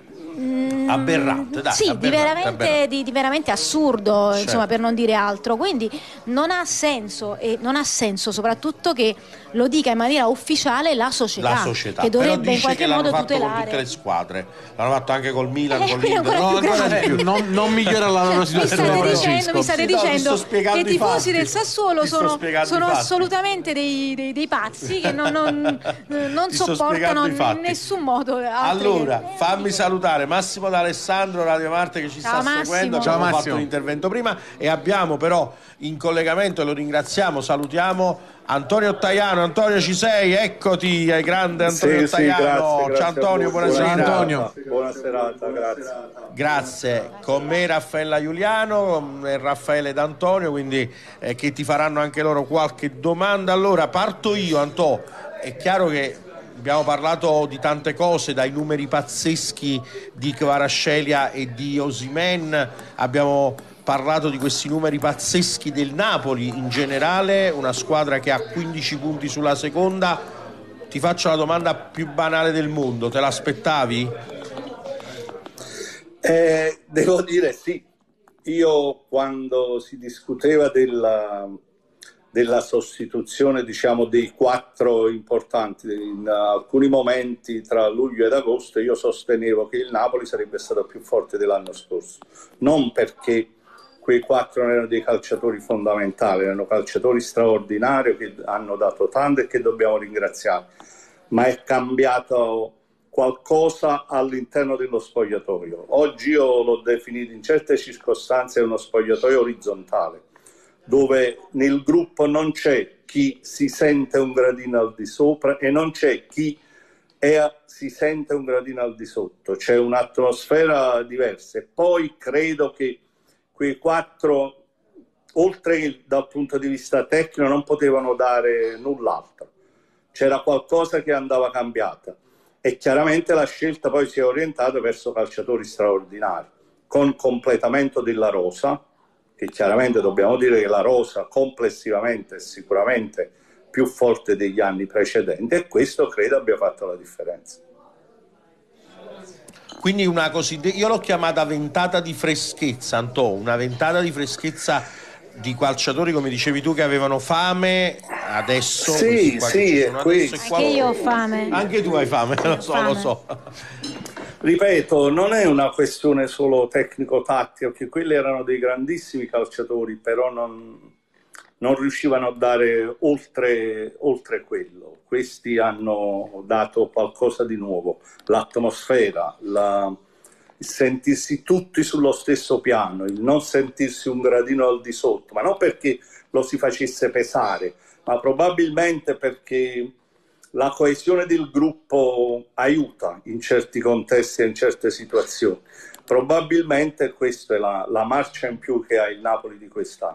Mm, aberrante, dai, sì, aberrante, di, veramente, aberrante. Di, di veramente assurdo, certo. insomma, per non dire altro. Quindi non ha senso, e non ha senso soprattutto che lo dica in maniera ufficiale la società, la società. che dovrebbe in qualche che modo l'hanno fatto tutelare con tutte le squadre, l'hanno fatto anche col Milan, eh, con l'Inter, no, no, non, non migliora la loro situazione. Mi state dicendo, mi state dicendo no, che i tifosi i del Sassuolo sono, sono assolutamente dei, dei, dei pazzi che non, non, non sopportano in nessun modo. Allora, che... fammi salutare Massimo D'Alessandro, Radio Marte, che ci Ciao, sta Massimo. seguendo. Ciao, abbiamo Massimo. fatto l'intervento prima e abbiamo però in collegamento, e lo ringraziamo, salutiamo Antonio Tajano. Antonio, ci sei? Eccoti, è grande Antonio sì, Tajano. Sì, grazie, grazie ciao Antonio, buonasera. Ciao Antonio. Buona serata, grazie. Grazie. Con me Raffaella Giuliano e Raffaele D'Antonio, quindi eh, che ti faranno anche loro qualche domanda. Allora parto io, Antò. È chiaro che abbiamo parlato di tante cose, dai numeri pazzeschi di Kvaratskhelia e di Osimhen, abbiamo parlato di questi numeri pazzeschi del Napoli in generale, una squadra che ha quindici punti sulla seconda. Ti faccio la domanda più banale del mondo, te l'aspettavi? Eh, devo dire sì. Io quando si discuteva della, della sostituzione, diciamo, dei quattro importanti in alcuni momenti tra luglio ed agosto, io sostenevo che il Napoli sarebbe stato più forte dell'anno scorso, non perché quei quattro erano dei calciatori fondamentali, erano calciatori straordinari che hanno dato tanto e che dobbiamo ringraziare, ma è cambiato qualcosa all'interno dello spogliatoio. Oggi io l'ho definito in certe circostanze uno spogliatoio orizzontale. dove nel gruppo non c'è chi si sente un gradino al di sopra e non c'è chi è, si sente un gradino al di sotto, c'è un'atmosfera diversa. E poi credo che quei quattro, oltre che dal punto di vista tecnico, non potevano dare null'altro, c'era qualcosa che andava cambiata e chiaramente la scelta poi si è orientata verso calciatori straordinari, con completamento della rosa, che chiaramente dobbiamo dire che la rosa complessivamente è sicuramente più forte degli anni precedenti, e questo credo abbia fatto la differenza. Quindi una cosiddetta, io l'ho chiamata ventata di freschezza, Antò, una ventata di freschezza di calciatori, come dicevi tu, che avevano fame adesso. Sì, sì, è questo. Anche qua... io ho fame. Anche tu hai fame, lo so, fame. lo so. Ripeto, non è una questione solo tecnico-tattica, perché quelli erano dei grandissimi calciatori, però non, non riuscivano a dare oltre, oltre quello. Questi hanno dato qualcosa di nuovo, l'atmosfera, la, il sentirsi tutti sullo stesso piano, il non sentirsi un gradino al di sotto, ma non perché lo si facesse pesare, ma probabilmente perché la coesione del gruppo aiuta in certi contesti e in certe situazioni. Probabilmente questa è la, la marcia in più che ha il Napoli di quest'anno.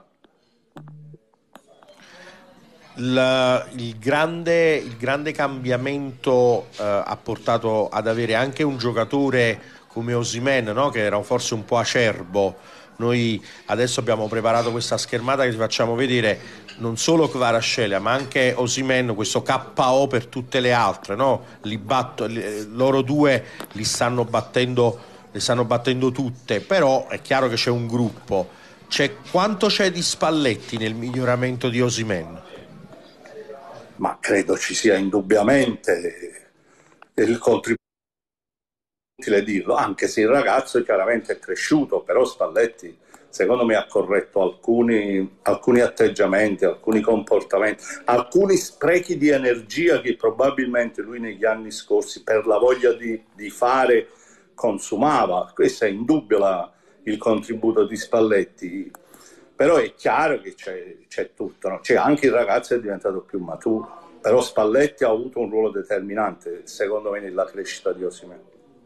Il, il, grande, il grande cambiamento eh, ha portato ad avere anche un giocatore come Osimhen, no? Che era forse un po' acerbo. Noi adesso abbiamo preparato questa schermata che ti facciamo vedere non solo Kvaratskhelia ma anche Osimhen, questo K O per tutte le altre, no? Li batto, li, loro due li stanno battendo, li stanno battendo tutte, però è chiaro che c'è un gruppo. C'è, quanto c'è di Spalletti nel miglioramento di Osimhen? Ma credo ci sia indubbiamente il contributo, inutile dirlo, anche se il ragazzo chiaramente è cresciuto, però Spalletti secondo me ha corretto alcuni, alcuni atteggiamenti, alcuni comportamenti, alcuni sprechi di energia che probabilmente lui negli anni scorsi per la voglia di, di fare consumava. Questo è indubbio la, il contributo di Spalletti, però è chiaro che c'è, c'è tutto, no? C'è anche il ragazzo è diventato più maturo, però Spalletti ha avuto un ruolo determinante secondo me nella crescita di Osimhen.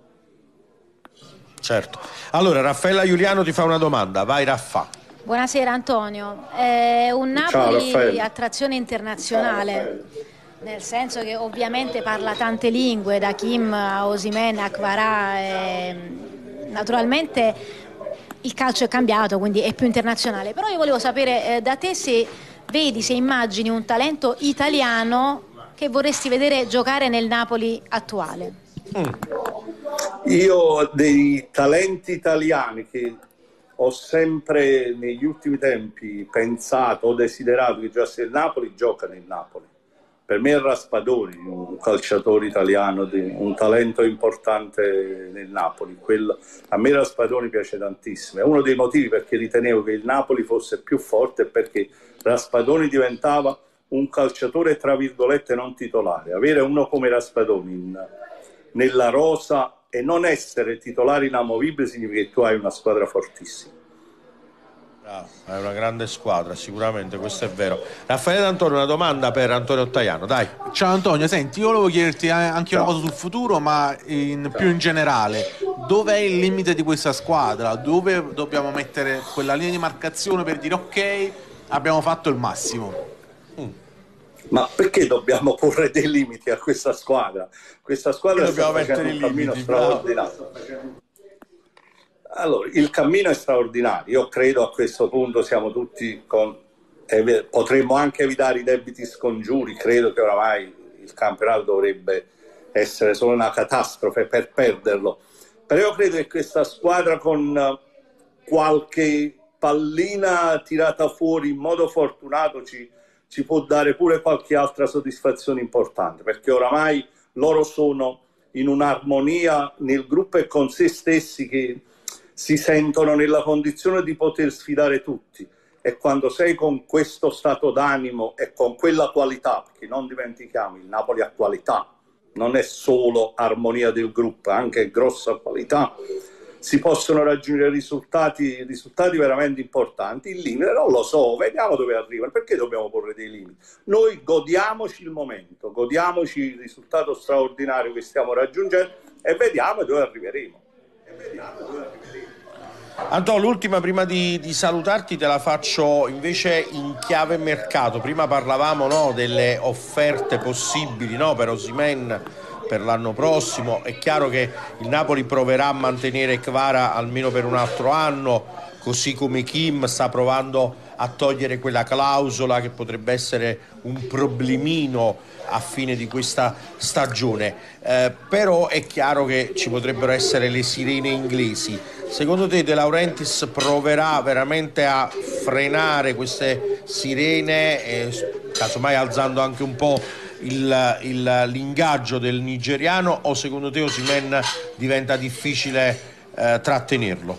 Certo. Allora Raffaella Giuliano ti fa una domanda, vai Raffa. Buonasera Antonio, è un Napoli di attrazione internazionale, nel senso che ovviamente parla tante lingue, da Kim a Osimhen a Kvara, e naturalmente il calcio è cambiato, quindi è più internazionale, però io volevo sapere eh, da te se vedi, se immagini un talento italiano che vorresti vedere giocare nel Napoli attuale. Mm. Io ho dei talenti italiani che ho sempre negli ultimi tempi pensato o desiderato che giocasse il Napoli, gioca nel Napoli. Per me è Raspadori, un calciatore italiano, un talento importante nel Napoli. Quello, a me Raspadori piace tantissimo, è uno dei motivi perché ritenevo che il Napoli fosse più forte, perché Raspadori diventava un calciatore tra virgolette non titolare. Avere uno come Raspadori in, nella rosa e non essere titolare inamovibile significa che tu hai una squadra fortissima. Bravo, è una grande squadra, sicuramente, questo è vero. Raffaele D'Antonio, una domanda per Antonio Ottaviano, dai. Ciao Antonio, senti, io volevo chiederti anche una cosa sul futuro, ma in, più in generale, dov'è il limite di questa squadra? Dove dobbiamo mettere quella linea di marcazione per dire ok, abbiamo fatto il massimo? Mm. Ma perché dobbiamo porre dei limiti a questa squadra? Questa squadra sta facendo un cammino straordinario. Allora, il cammino è straordinario. Io credo a questo punto siamo tutti con... Eh, potremmo anche evitare i debiti scongiuri. Credo che oramai il campionato dovrebbe essere solo una catastrofe per perderlo. Però io credo che questa squadra, con qualche pallina tirata fuori in modo fortunato, ci... ci può dare pure qualche altra soddisfazione importante, perché oramai loro sono in un'armonia nel gruppo e con se stessi, che si sentono nella condizione di poter sfidare tutti, e quando sei con questo stato d'animo e con quella qualità, perché non dimentichiamo, il Napoli ha qualità, non è solo armonia del gruppo, ha anche grossa qualità, si possono raggiungere risultati, risultati veramente importanti. Il limite non lo so, vediamo dove arrivano, perché dobbiamo porre dei limiti? Noi godiamoci il momento, godiamoci il risultato straordinario che stiamo raggiungendo e vediamo dove arriveremo. E vediamo dove arriveremo. Antonio, l'ultima prima di, di salutarti te la faccio invece in chiave mercato. Prima parlavamo, no, delle offerte possibili, no, per Osimhen per l'anno prossimo. È chiaro che il Napoli proverà a mantenere Kvara almeno per un altro anno, così come Kim sta provando a togliere quella clausola che potrebbe essere un problemino a fine di questa stagione. Eh, però è chiaro che ci potrebbero essere le sirene inglesi. Secondo te De Laurentiis proverà veramente a frenare queste sirene, eh, casomai alzando anche un po' il, il, l'ingaggio del nigeriano, o secondo te Osimhen diventa difficile eh, trattenerlo?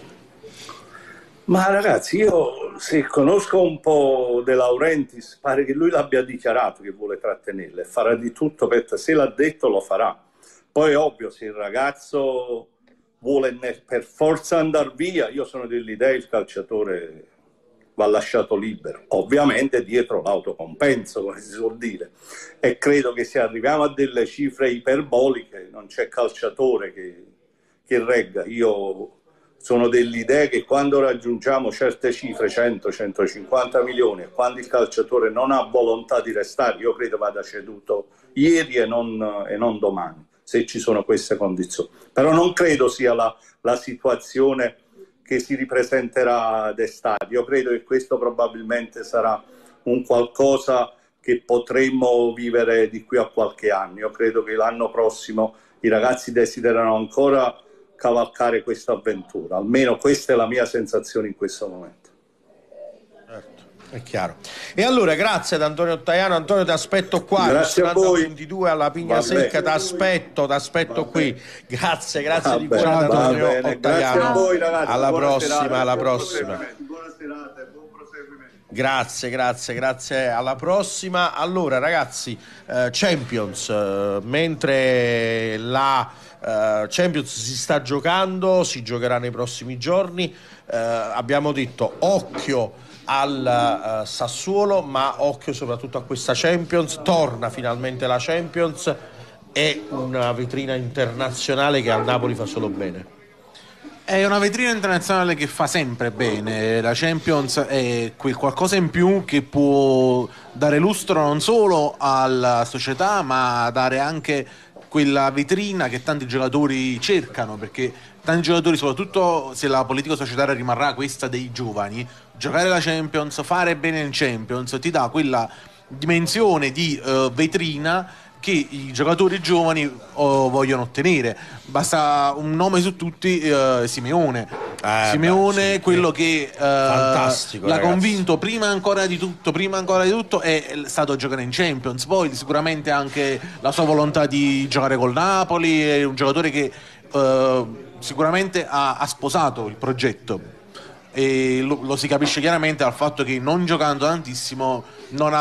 Ma ragazzi, io se conosco un po' De Laurentiis, pare che lui l'abbia dichiarato che vuole trattenerlo e farà di tutto per, se l'ha detto lo farà. Poi è ovvio, se il ragazzo vuole per forza andare via, io sono dell'idea il calciatore va lasciato libero, ovviamente dietro l'autocompenso, come si suol dire, e credo che se arriviamo a delle cifre iperboliche non c'è calciatore che, che regga. Io sono dell'idea che quando raggiungiamo certe cifre, cento centocinquanta milioni, e quando il calciatore non ha volontà di restare, io credo vada ceduto ieri e non, e non domani, se ci sono queste condizioni. Però non credo sia la, la situazione che si ripresenterà d'estate. Io credo che questo probabilmente sarà un qualcosa che potremmo vivere di qui a qualche anno. Io credo che l'anno prossimo i ragazzi desiderano ancora cavalcare questa avventura, almeno questa è la mia sensazione in questo momento. È chiaro. E allora grazie ad Antonio Tajano. Antonio, ti aspetto qua. Grazie a voi. ventidue alla Pigna Secca, ti aspetto, ti aspetto qui. Grazie, grazie va di bene, cuore ad Antonio Tajano. Grazie a voi ragazzi. Alla buona prossima, serata, alla buon prossima. Buona serata e buon proseguimento. Grazie, grazie, grazie, alla prossima. Allora ragazzi, eh, Champions, eh, mentre la eh, Champions si sta giocando, si giocherà nei prossimi giorni, eh, abbiamo detto occhio al uh, Sassuolo, ma occhio soprattutto a questa Champions. Torna finalmente la Champions, è una vetrina internazionale che al Napoli fa solo bene. È una vetrina internazionale che fa sempre bene. La Champions è quel qualcosa in più che può dare lustro non solo alla società, ma dare anche quella vetrina che tanti giocatori cercano, perché tanti giocatori, soprattutto se la politica societaria rimarrà questa dei giovani, giocare la Champions, fare bene in Champions ti dà quella dimensione di uh, vetrina che i giocatori giovani uh, vogliono ottenere. Basta un nome su tutti, uh, Simeone. Eh, Simeone, beh, sì, quello che uh, fantastico, l'ha ragazzi. convinto prima ancora di tutto, prima ancora di tutto è stato giocare in Champions. Poi sicuramente anche la sua volontà di giocare col Napoli, è un giocatore che uh, sicuramente ha, ha sposato il progetto. E lo, lo si capisce chiaramente dal fatto che non giocando tantissimo non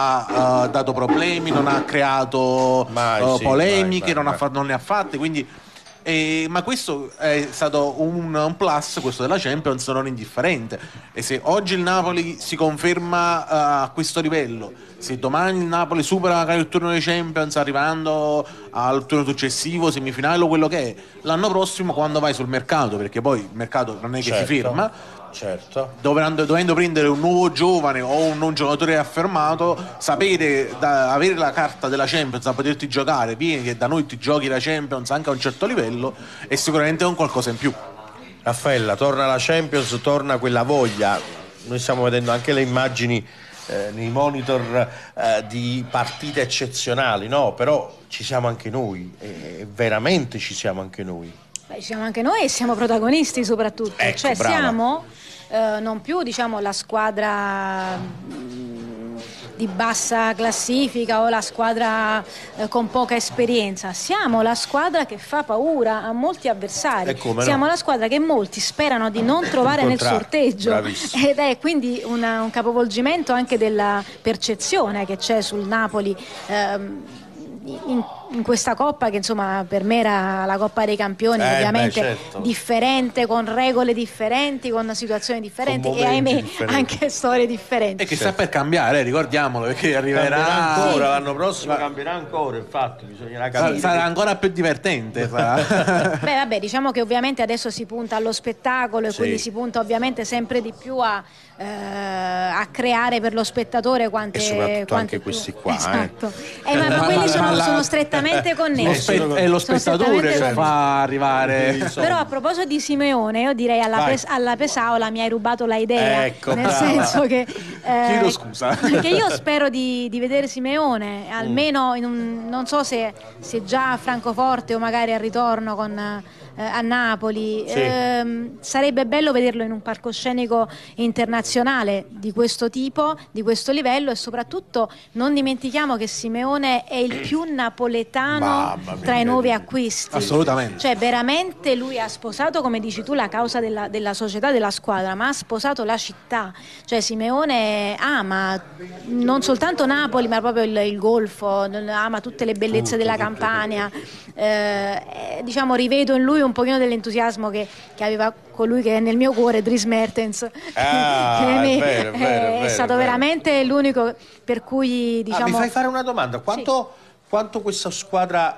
ha uh, dato problemi, non ha creato mai, uh, sì, polemiche, mai, mai, non, mai. Ha fa- non ne ha fatte, quindi eh, ma questo è stato un, un plus, questo della Champions, non indifferente. E se oggi il Napoli si conferma uh, a questo livello, se domani il Napoli supera magari il turno dei Champions arrivando al turno successivo, semifinale o quello che è, l'anno prossimo quando vai sul mercato, perché poi il mercato non è che Certo. si ferma, Certo. dovendo, dovendo prendere un nuovo giovane o un non giocatore affermato, sapere, da, avere la carta della Champions da poterti giocare, vieni che da noi ti giochi la Champions anche a un certo livello, è sicuramente un qualcosa in più. Raffaella, torna la Champions, torna quella voglia. Noi stiamo vedendo anche le immagini eh, nei monitor eh, di partite eccezionali, no? Però ci siamo anche noi, e veramente ci siamo anche noi. Beh, ci siamo anche noi e siamo protagonisti soprattutto, Ecco, cioè brava. siamo eh, non più diciamo la squadra mh, di bassa classifica o la squadra eh, con poca esperienza, siamo la squadra che fa paura a molti avversari, E come no? siamo la squadra che molti sperano di non trovare nel Incontrare. sorteggio. Bravissimo. Ed è quindi una, un capovolgimento anche della percezione che c'è sul Napoli ehm, in in questa Coppa, che insomma per me era la Coppa dei Campioni, eh, ovviamente beh, certo. differente, con regole differenti, con situazioni differenti con e ahimè differenti. anche storie differenti. E che sta per cambiare, eh, ricordiamolo, perché arriverà cambierà ancora, Sì. l'anno prossimo cambierà ancora, infatti bisognerà capire. sarà ancora più divertente. Sarà. Beh, vabbè, diciamo che ovviamente adesso si punta allo spettacolo e Sì. quindi si punta ovviamente sempre di più a, eh, a creare per lo spettatore quante, E soprattutto quante anche più. questi qua, Esatto. Eh, ma, ma quelli sono, la- sono strettamente Lo connessi. spe- sono- è lo sono spettatore che strettamente fa arrivare. Però a proposito di Simeone, io direi alla, Vai. Pes- alla Pesaola mi hai rubato la idea, Ecco, nel brava. senso che eh, Chiedo scusa. che io spero di, di vedere Simeone almeno in un, non so se, se già a Francoforte o magari al ritorno con eh, a Napoli. Sì. Ehm, sarebbe bello vederlo in un palcoscenico internazionale di questo tipo, di questo livello, e soprattutto non dimentichiamo che Simeone è il più napoletano Mamma mia, tra i nuovi vedi. acquisti. Assolutamente. Cioè veramente lui ha sposato, come dici tu, la causa della, della società, della squadra, ma ha sposato la città. Cioè Simeone ama non soltanto Napoli, ma proprio il, il Golfo, ama tutte le bellezze Tutto, della tutto, Campania. Eh, eh, diciamo rivedo in lui un pochino dell'entusiasmo che, che aveva colui che è nel mio cuore, Dries Mertens. Ah, Che è mi- vero, è vero, è è vero, stato è vero. veramente l'unico per cui diciamo. Ah, mi fai fare una domanda? Quanto, quanto questa squadra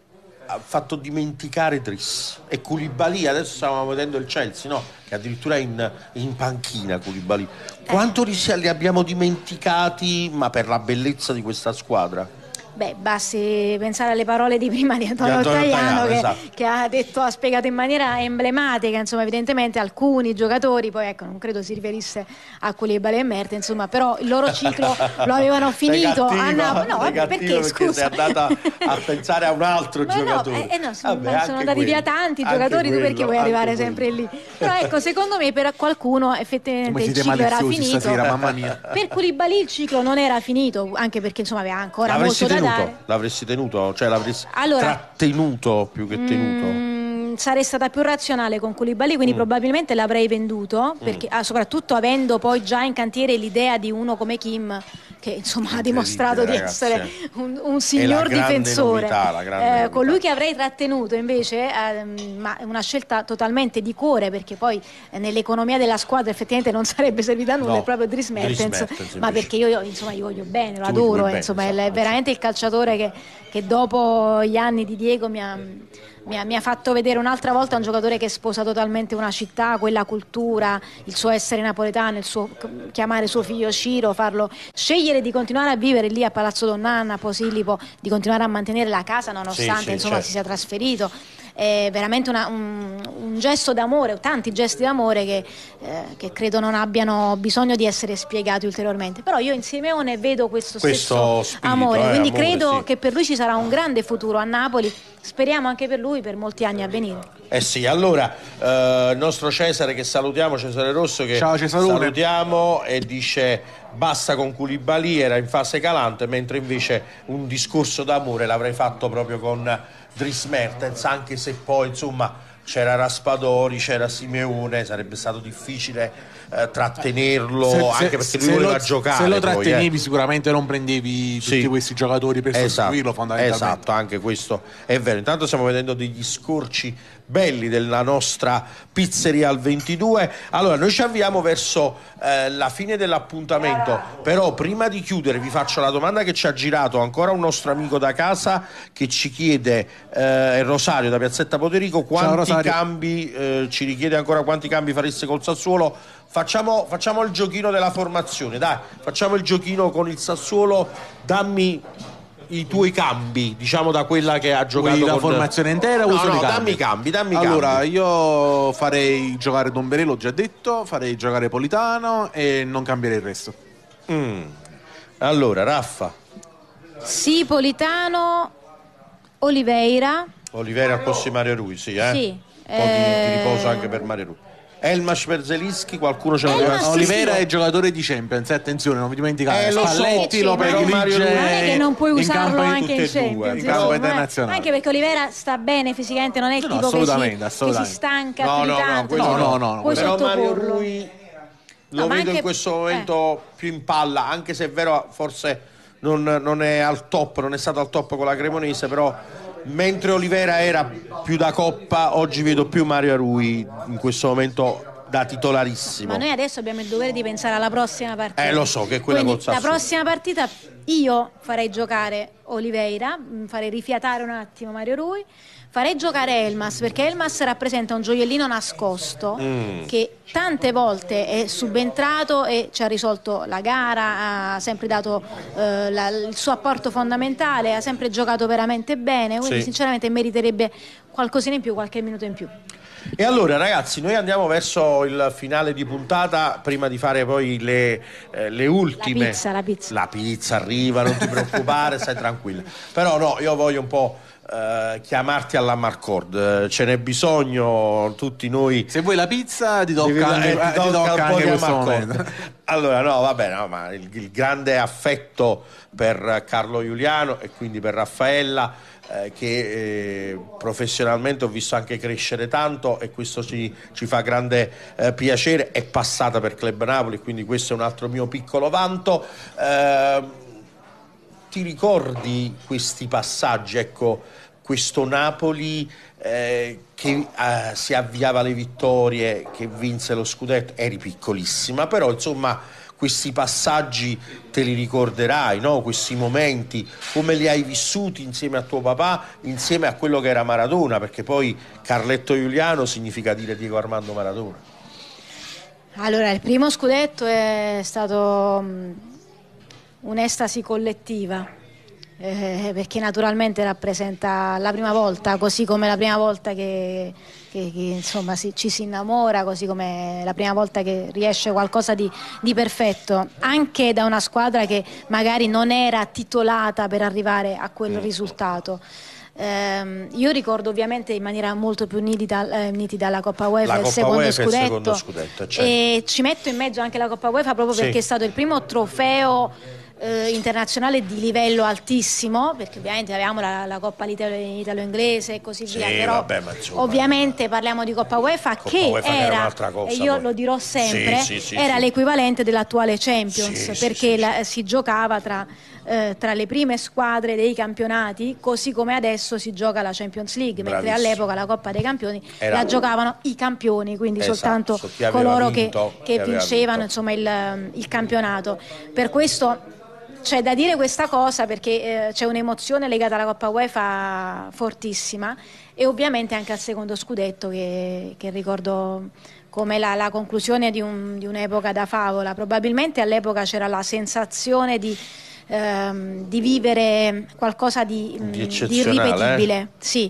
ha fatto dimenticare Dries e Koulibaly? Adesso stavamo vedendo il Chelsea, no? Che addirittura è in, in panchina Koulibaly. Quanto li, si- li abbiamo dimenticati, ma per la bellezza di questa squadra? Beh, basti pensare alle parole di prima di Antonio, Antonio Tajano, Tajano, che, esatto. che ha detto, ha spiegato in maniera emblematica, insomma, evidentemente alcuni giocatori, poi ecco, non credo si riferisse a Koulibaly e Mertens, insomma, però il loro ciclo lo avevano finito Sei a cattiva, Napoli. No, sei vabbè, cattiva perché scusa? sei andata a pensare a un altro Ma no, giocatore. eh, eh no, sono, Vabbè, sono anche andati quello, via tanti anche giocatori, tu perché quello, vuoi arrivare anche sempre quello. lì? Però ecco, secondo me per qualcuno effettivamente Come il siete ciclo era maliziosi finito. stasera, mamma mia. Per Koulibaly il ciclo non era finito, anche perché insomma aveva ancora L'avresti molto da tenuto? dare. L'avresti tenuto? Cioè l'avresti Allora, trattenuto più che tenuto? Mm, sarei stata più razionale con Koulibaly, quindi Mm. probabilmente l'avrei venduto, perché, ah, soprattutto avendo poi già in cantiere l'idea di uno come Kim, che insomma ha dimostrato di ragazzi, essere eh. un, un È signor la grande difensore. novità, la grande Eh, novità. con lui che avrei trattenuto invece, ehm, ma è una scelta totalmente di cuore, perché poi eh, nell'economia della squadra effettivamente non sarebbe servita a nulla, No, è proprio Dries Dries Mertens, Mertens, ma invece. perché io, io, insomma gli voglio bene, lo Tu gli adoro, vuoi eh, bene, insomma è esatto, veramente il calciatore che, che dopo gli anni di Diego mi ha, mi ha, mi ha fatto vedere un'altra volta un giocatore che sposa totalmente una città, quella cultura, il suo essere napoletano, il suo chiamare suo figlio Ciro, farlo scegliere di continuare a vivere lì a Palazzo Donn'Anna, a Posillipo, di continuare a mantenere la casa nonostante Sì, sì, insomma certo. si sia trasferito. È veramente una- un, un gesto d'amore, tanti gesti d'amore che, eh, che credo non abbiano bisogno di essere spiegati ulteriormente. Però io in Simeone vedo questo, Questo stesso spirito, amore, eh, quindi amore, credo sì. che per lui ci sarà un grande futuro a Napoli, speriamo anche per lui per molti anni a venire. Eh sì, allora eh, il nostro Cesare che salutiamo, Cesare Rosso, che Ciao, Cesarone. salutiamo e dice basta con Koulibaly, era in fase calante, mentre invece un discorso d'amore l'avrei fatto proprio con Dries Mertens, anche se poi insomma c'era Raspadori, c'era Simeone, sarebbe stato difficile eh, trattenerlo, Se- se- anche perché se lui voleva lo, giocare. Se lo poi, trattenevi eh. sicuramente non prendevi tutti Sì. questi giocatori per Esatto, sostituirlo fondamentalmente. esatto, anche questo è vero. Intanto stiamo vedendo degli scorci belli della nostra pizzeria al ventidue. Allora noi ci avviamo verso eh, la fine dell'appuntamento, però prima di chiudere vi faccio la domanda che ci ha girato ancora un nostro amico da casa, che ci chiede, eh, Rosario da Piazzetta Poderico, quanti Rosario. cambi eh, ci richiede ancora, quanti cambi fareste col Sassuolo. Facciamo, facciamo il giochino della formazione, dai, facciamo il giochino con il Sassuolo, dammi i tuoi cambi, diciamo, da quella che ha giocato. Vuoi la con... formazione intera o no, vuoi solo no, i cambi? dammi i cambi, dammi i Allora, cambi. io farei giocare Domberé, l'ho già detto, farei giocare Politano e non cambierei il resto. Mm. Allora, Raffa, Sì, Politano, Oliveira. Oliveira al posto di Mario Rui, sì, eh? Sì, Un po' di, eh, di riposo anche per Mario Rui. Elmas per Zelinski, qualcuno ce l'aveva? Elmas sì, Oliveira sì. è giocatore di Champions, eh, attenzione, non vi dimenticate. Eh, lo so, Spalletti lo però predilige Mario Rui- Non è che non puoi in usarlo campo anche in tutte e due, Champions, in insomma, campo eh. internazionale. Anche perché Oliveira sta bene fisicamente, non è il No, tipo no, che, si, assolutamente, che si assolutamente. stanca No, più di no, no, tanto, questo no, no, no, no, puoi Però Mario sottoporlo. Rui lo No, ma vedo anche- in questo momento più in palla, anche se è vero, forse non, non è al top, non è stato al top con la Cremonese, però mentre Olivera era più da Coppa, oggi vedo più Mario Arui in questo momento da titolarissimo. Ma noi adesso abbiamo il dovere di pensare alla prossima partita. Eh, lo so, che è quella Quindi, col Sassuolo. la prossima partita io farei giocare Oliveira, farei rifiatare un attimo Mario Rui, farei giocare Elmas, perché Elmas rappresenta un gioiellino nascosto mm. che tante volte è subentrato e ci ha risolto la gara, ha sempre dato eh, la, il suo apporto fondamentale, ha sempre giocato veramente bene, quindi sì. sinceramente meriterebbe qualcosina in più, qualche minuto in più. E allora ragazzi, noi andiamo verso il finale di puntata, prima di fare poi le, eh, le ultime. La pizza, la pizza. La pizza arriva, non ti preoccupare, stai tranquilla. Però no, io voglio un po' eh, chiamarti alla Marcord, ce n'è bisogno, tutti noi. Se vuoi la pizza ti tocca Devi, anche, eh, ti eh, ti tocca tocca anche questo momento. Allora no, vabbè, no, ma il, il grande affetto per Carlo Giuliano e quindi per Raffaella, Eh, che eh, professionalmente ho visto anche crescere tanto, e questo ci, ci fa grande eh, piacere. È passata per Club Napoli, quindi questo è un altro mio piccolo vanto. Eh, ti ricordi questi passaggi, ecco, questo Napoli eh, che eh, si avviava alle vittorie, che vinse lo scudetto? Eri piccolissima, però insomma questi passaggi te li ricorderai, no? Questi momenti, come li hai vissuti insieme a tuo papà, insieme a quello che era Maradona, perché poi Carletto Giuliano significa dire Diego Armando Maradona. Allora, il primo scudetto è stato un'estasi collettiva, eh, perché naturalmente rappresenta la prima volta, così come la prima volta che, che, che insomma si, ci si innamora, così come la prima volta che riesce qualcosa di, di perfetto, anche da una squadra che magari non era titolata per arrivare a quel risultato. Eh, io ricordo ovviamente in maniera molto più nitida, eh, nitida la Coppa UEFA, la il, Coppa secondo UEFA scudetto, il secondo scudetto, certo. E ci metto in mezzo anche la Coppa UEFA proprio sì. perché è stato il primo trofeo Eh, internazionale di livello altissimo, perché ovviamente avevamo la, la Coppa italo-inglese e così sì, via, però vabbè, ma insomma, ovviamente parliamo di Coppa UEFA, Coppa che UEFA era, che era cosa, e io poi. lo dirò sempre, sì, sì, sì, era sì. l'equivalente dell'attuale Champions, sì, perché sì, la, sì. si giocava tra, eh, tra le prime squadre dei campionati, così come adesso si gioca la Champions League. Bravissimo. Mentre all'epoca la Coppa dei Campioni era... la giocavano i campioni, quindi esatto, soltanto so chi coloro vinto, che, che chi vincevano vinto. insomma il, il campionato. Per questo c'è da dire questa cosa, perché eh, c'è un'emozione legata alla Coppa UEFA fortissima, e ovviamente anche al secondo scudetto che, che ricordo come la, la conclusione di, un, di un'epoca da favola. Probabilmente all'epoca c'era la sensazione di, ehm, di vivere qualcosa di, di, di irripetibile. Eh? Sì,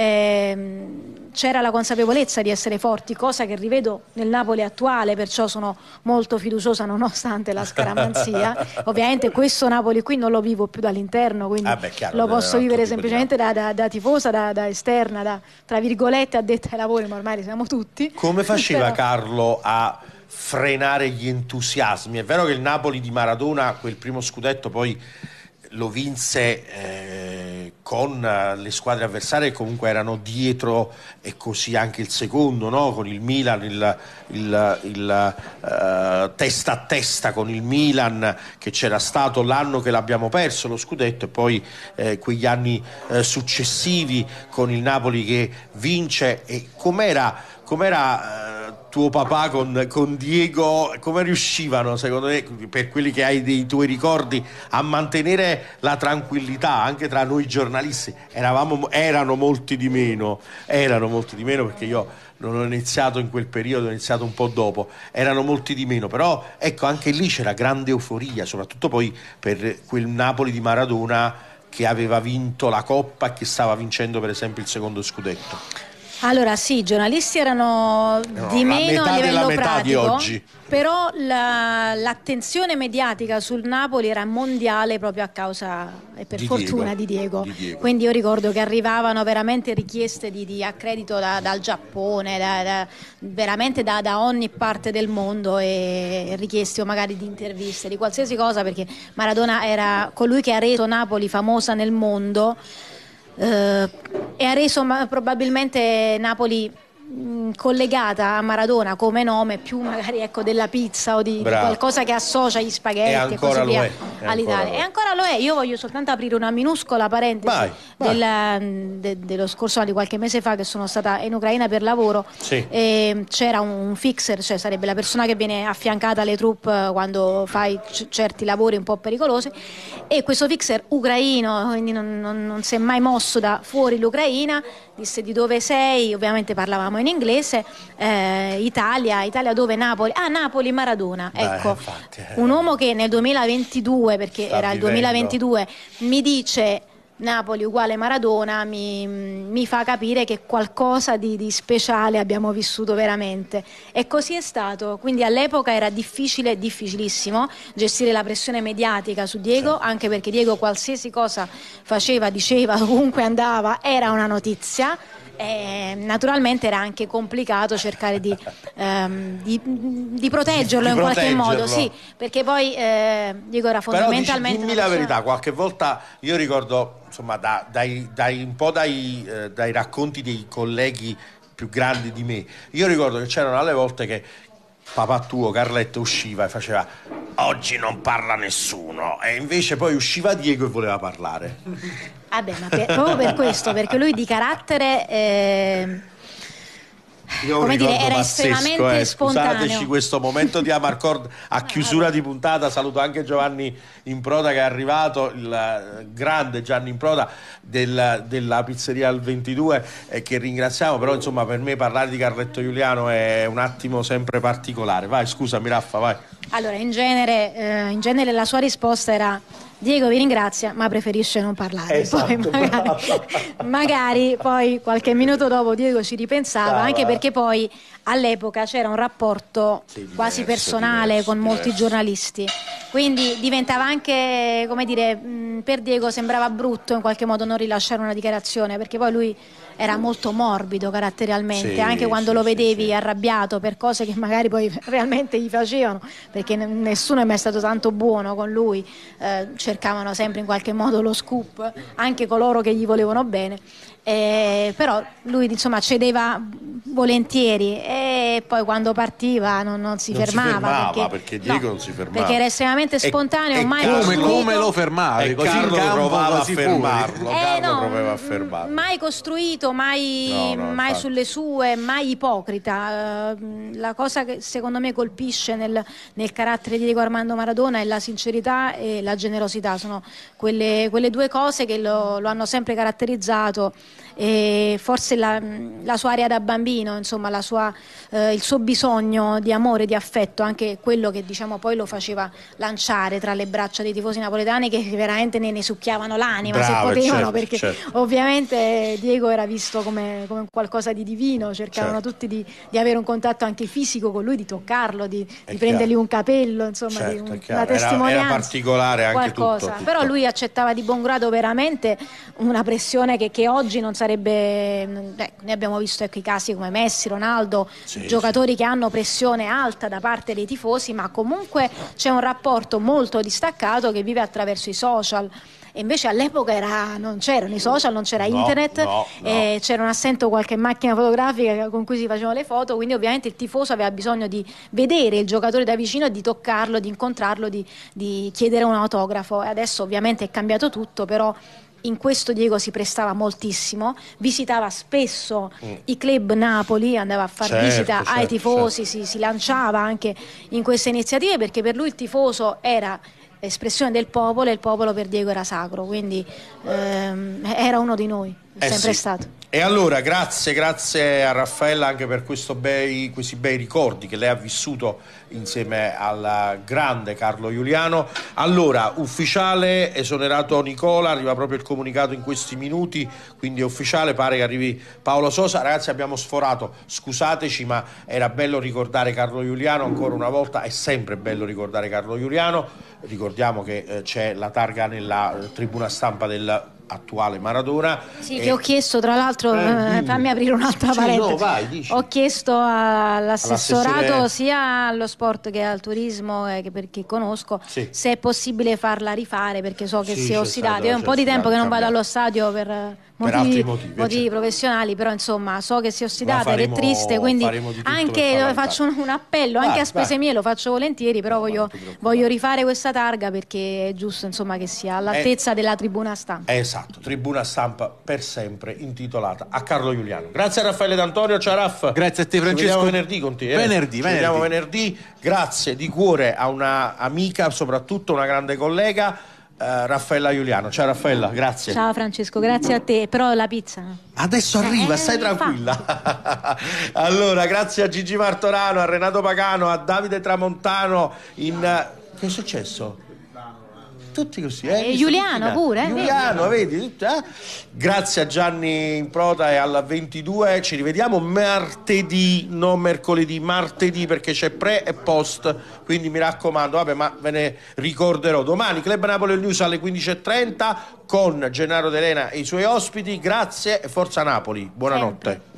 ehm, c'era la consapevolezza di essere forti, cosa che rivedo nel Napoli attuale, perciò sono molto fiduciosa nonostante la scaramanzia. Ovviamente questo Napoli qui non lo vivo più dall'interno, quindi ah beh, chiaro, lo posso vivere tipo semplicemente da, da, da tifosa, da, da esterna, da tra virgolette addetta ai lavori, ma ormai siamo tutti. Come faceva Però... Carlo a frenare gli entusiasmi? È vero che il Napoli di Maradona quel primo scudetto poi lo vinse eh, con le squadre avversarie che comunque erano dietro, e così anche il secondo, no? Con il Milan, il, il, il uh, testa a testa con il Milan, che c'era stato l'anno che l'abbiamo perso lo scudetto, e poi eh, quegli anni eh, successivi con il Napoli che vince. E com'era, com'era eh, tuo papà con, con Diego, come riuscivano secondo me, per quelli che hai dei tuoi ricordi, a mantenere la tranquillità anche tra noi giornalisti? Eravamo, erano molti di meno, erano molti di meno perché io non ho iniziato in quel periodo, ho iniziato un po' dopo, erano molti di meno, però ecco, anche lì c'era grande euforia, soprattutto poi per quel Napoli di Maradona che aveva vinto la Coppa e che stava vincendo per esempio il secondo scudetto. Allora sì, i giornalisti erano no, di meno a livello pratico, di oggi. Però la, l'attenzione mediatica sul Napoli era mondiale proprio a causa e per di fortuna Diego. Di, Diego. di Diego. Quindi io ricordo che arrivavano veramente richieste di, di accredito da, dal Giappone, da, da, veramente da, da ogni parte del mondo, e richieste o magari di interviste, di qualsiasi cosa, perché Maradona era colui che ha reso Napoli famosa nel mondo. Uh, e ha reso ma, probabilmente Napoli mh, collegata a Maradona come nome più magari ecco della pizza o di, di qualcosa che associa gli spaghetti e e ancora così via lo è, all'Italia. E ancora lo è. Io voglio soltanto aprire una minuscola parentesi vai, vai. Del, de, dello scorso anno, di qualche mese fa, che sono stata in Ucraina per lavoro. Sì. E c'era un fixer, cioè sarebbe la persona che viene affiancata alle troupe quando fai c- certi lavori un po' pericolosi, e questo fixer ucraino, quindi non, non, non si è mai mosso da fuori l'Ucraina, disse: di dove sei? Ovviamente parlavamo in inglese. eh, Italia, Italia dove? Napoli. Ah, Napoli, Maradona. Beh, ecco, infatti, eh. un uomo che nel duemilaventidue, perché Sta era il vivendo. duemilaventidue, mi dice Napoli uguale Maradona, mi, mi fa capire che qualcosa di, di speciale abbiamo vissuto veramente, e così è stato. Quindi all'epoca era difficile, difficilissimo gestire la pressione mediatica su Diego, anche perché Diego qualsiasi cosa faceva, diceva, ovunque andava era una notizia. E naturalmente era anche complicato cercare di, ehm, di, di proteggerlo Di in qualche proteggerlo. modo, sì, perché poi eh, Diego era Però dici, fondamentalmente dimmi una la persona- verità, qualche volta io ricordo, insomma, da- dai, dai, un po' dai, eh, dai racconti dei colleghi più grandi di me, io ricordo che c'erano alle volte che papà tuo, Carletto, usciva e faceva: oggi non parla nessuno, e invece poi usciva Diego e voleva parlare. Vabbè, ma per- proprio per questo, perché lui di carattere eh, Io ho un come dire, ricordo era pazzesco, estremamente eh. spontaneo. Scusateci questo momento di Amarcord a chiusura di puntata. Saluto anche Giovanni Improda, che è arrivato, il eh, grande Gianni Improda del- della pizzeria al ventidue, e che ringraziamo. Però insomma, per me parlare di Carletto Giuliano è un attimo sempre particolare. Vai, scusami Raffa, vai. Allora, in genere, eh, in genere la sua risposta era: Diego vi ringrazia, ma preferisce non parlare. Esatto, Poi magari, magari poi qualche minuto dopo Diego ci ripensava, Stava. anche perché poi all'epoca c'era un rapporto Sì, quasi diverso, personale diverso, con molti diverso. giornalisti, quindi diventava anche, come dire, mh, per Diego sembrava brutto in qualche modo non rilasciare una dichiarazione, perché poi lui era molto morbido caratterialmente, Sì, anche quando sì, lo sì, vedevi sì. arrabbiato per cose che magari poi realmente gli facevano, perché n- nessuno è mai stato tanto buono con lui, eh, cercavano sempre in qualche modo lo scoop, anche coloro che gli volevano bene. Eh, però lui insomma cedeva volentieri, e poi quando partiva non, non si Non si fermava, fermava, perché, perché Diego no, non si fermava. perché era estremamente spontaneo, e mai Carlo- Come, costruito, come lo fermavi? E Così in Carlo campo, provava a così fuori. fermarlo. Eh, Carlo no, provava a mm, fermarlo. mai costruito, mai, No, no, mai infatti. sulle sue, mai ipocrita. Eh, la cosa che secondo me colpisce nel, nel carattere di Diego Armando Maradona è la sincerità e la generosità, sono quelle, quelle due cose che lo, lo hanno sempre caratterizzato, e forse la, la sua area da bambino, insomma, la sua, eh, il suo bisogno di amore, di affetto, anche quello che diciamo poi lo faceva lanciare tra le braccia dei tifosi napoletani, che veramente ne, ne succhiavano l'anima. Brava, se potevano, certo, perché certo. ovviamente Diego era visto come, come qualcosa di divino, cercavano Certo. tutti di, di avere un contatto anche fisico con lui, di toccarlo, di, È di prendergli chiaro. un capello, insomma, Certo, di è un- chiaro. una Era- testimonianza, era particolare anche qualcosa. tutto, tutto. Però lui accettava di buon grado veramente una pressione che, che oggi non sarebbe, ecco, ne abbiamo visto, ecco, i casi come Messi, Ronaldo, Sì, giocatori che hanno pressione alta da parte dei tifosi, ma comunque c'è un rapporto molto distaccato che vive attraverso i social. E invece all'epoca era, non c'erano i social, non c'era No, internet, no, no. e c'era un assento qualche macchina fotografica con cui si facevano le foto, quindi ovviamente il tifoso aveva bisogno di vedere il giocatore da vicino, di toccarlo, di incontrarlo, di, di chiedere un autografo. E adesso ovviamente è cambiato tutto, però in questo Diego si prestava moltissimo, visitava spesso Mm. i club Napoli, andava a fare Certo, visita ai certo, tifosi, si, si lanciava anche in queste iniziative, perché per lui il tifoso era espressione del popolo, e il popolo per Diego era sacro, quindi ehm, era uno di noi, è Eh sempre sì. stato. E allora grazie, grazie a Raffaella anche per questo bei, questi bei ricordi che lei ha vissuto insieme al grande Carlo Giuliano. Allora, ufficiale, esonerato Nicola, arriva proprio il comunicato in questi minuti, quindi è ufficiale, pare che arrivi Paolo Sosa. Ragazzi, abbiamo sforato, scusateci, ma era bello ricordare Carlo Giuliano ancora una volta, è sempre bello ricordare Carlo Giuliano. Ricordiamo che eh, c'è la targa nella eh, tribuna stampa del attuale Maradona. Sì, e... che ho chiesto, tra l'altro, eh, fammi aprire un'altra sì, parentesi. No, vai, dici. Ho chiesto all'assessorato All'assessore... sia allo sport che al turismo, eh, che perché conosco, sì. se è possibile farla rifare, perché so che sì, si è ossidata. Io è un po' certo, di tempo che non vado cambiato. allo stadio per motivi, altri motivi, motivi certo. professionali, però insomma so che si è ossidata faremo, ed è triste, quindi anche faccio un, un appello, vai, anche a spese vai. mie lo faccio volentieri, però no, voglio, voglio rifare questa targa perché è giusto insomma che sia all'altezza eh, della tribuna stampa. Esatto, tribuna stampa per sempre intitolata a Carlo Giuliano. Grazie a Raffaele D'Antonio, ciao Raff. Grazie a te Francesco. Ci vediamo venerdì con te. Eh? Venerdì, Ci venerdì. vediamo venerdì. Grazie di cuore a una amica, soprattutto una grande collega, Uh, Raffaella Giuliano. Ciao Raffaella, grazie. Ciao Francesco, grazie a te. Però la pizza adesso arriva, eh, stai tranquilla. Allora, grazie a Gigi Martorano, a Renato Pagano, a Davide Tramontano in... Che è successo? Tutti così, eh? E Giuliano pure, eh? Giuliano, vedi? vedi eh? Grazie a Gianni Improta e alla ventidue. Ci rivediamo martedì, non mercoledì, martedì, perché c'è pre e post, quindi mi raccomando, vabbè, ma ve ne ricorderò. Domani Club Napoli News alle quindici e trenta con Gennaro D'Elena e i suoi ospiti. Grazie e forza Napoli. Buonanotte. Sempre.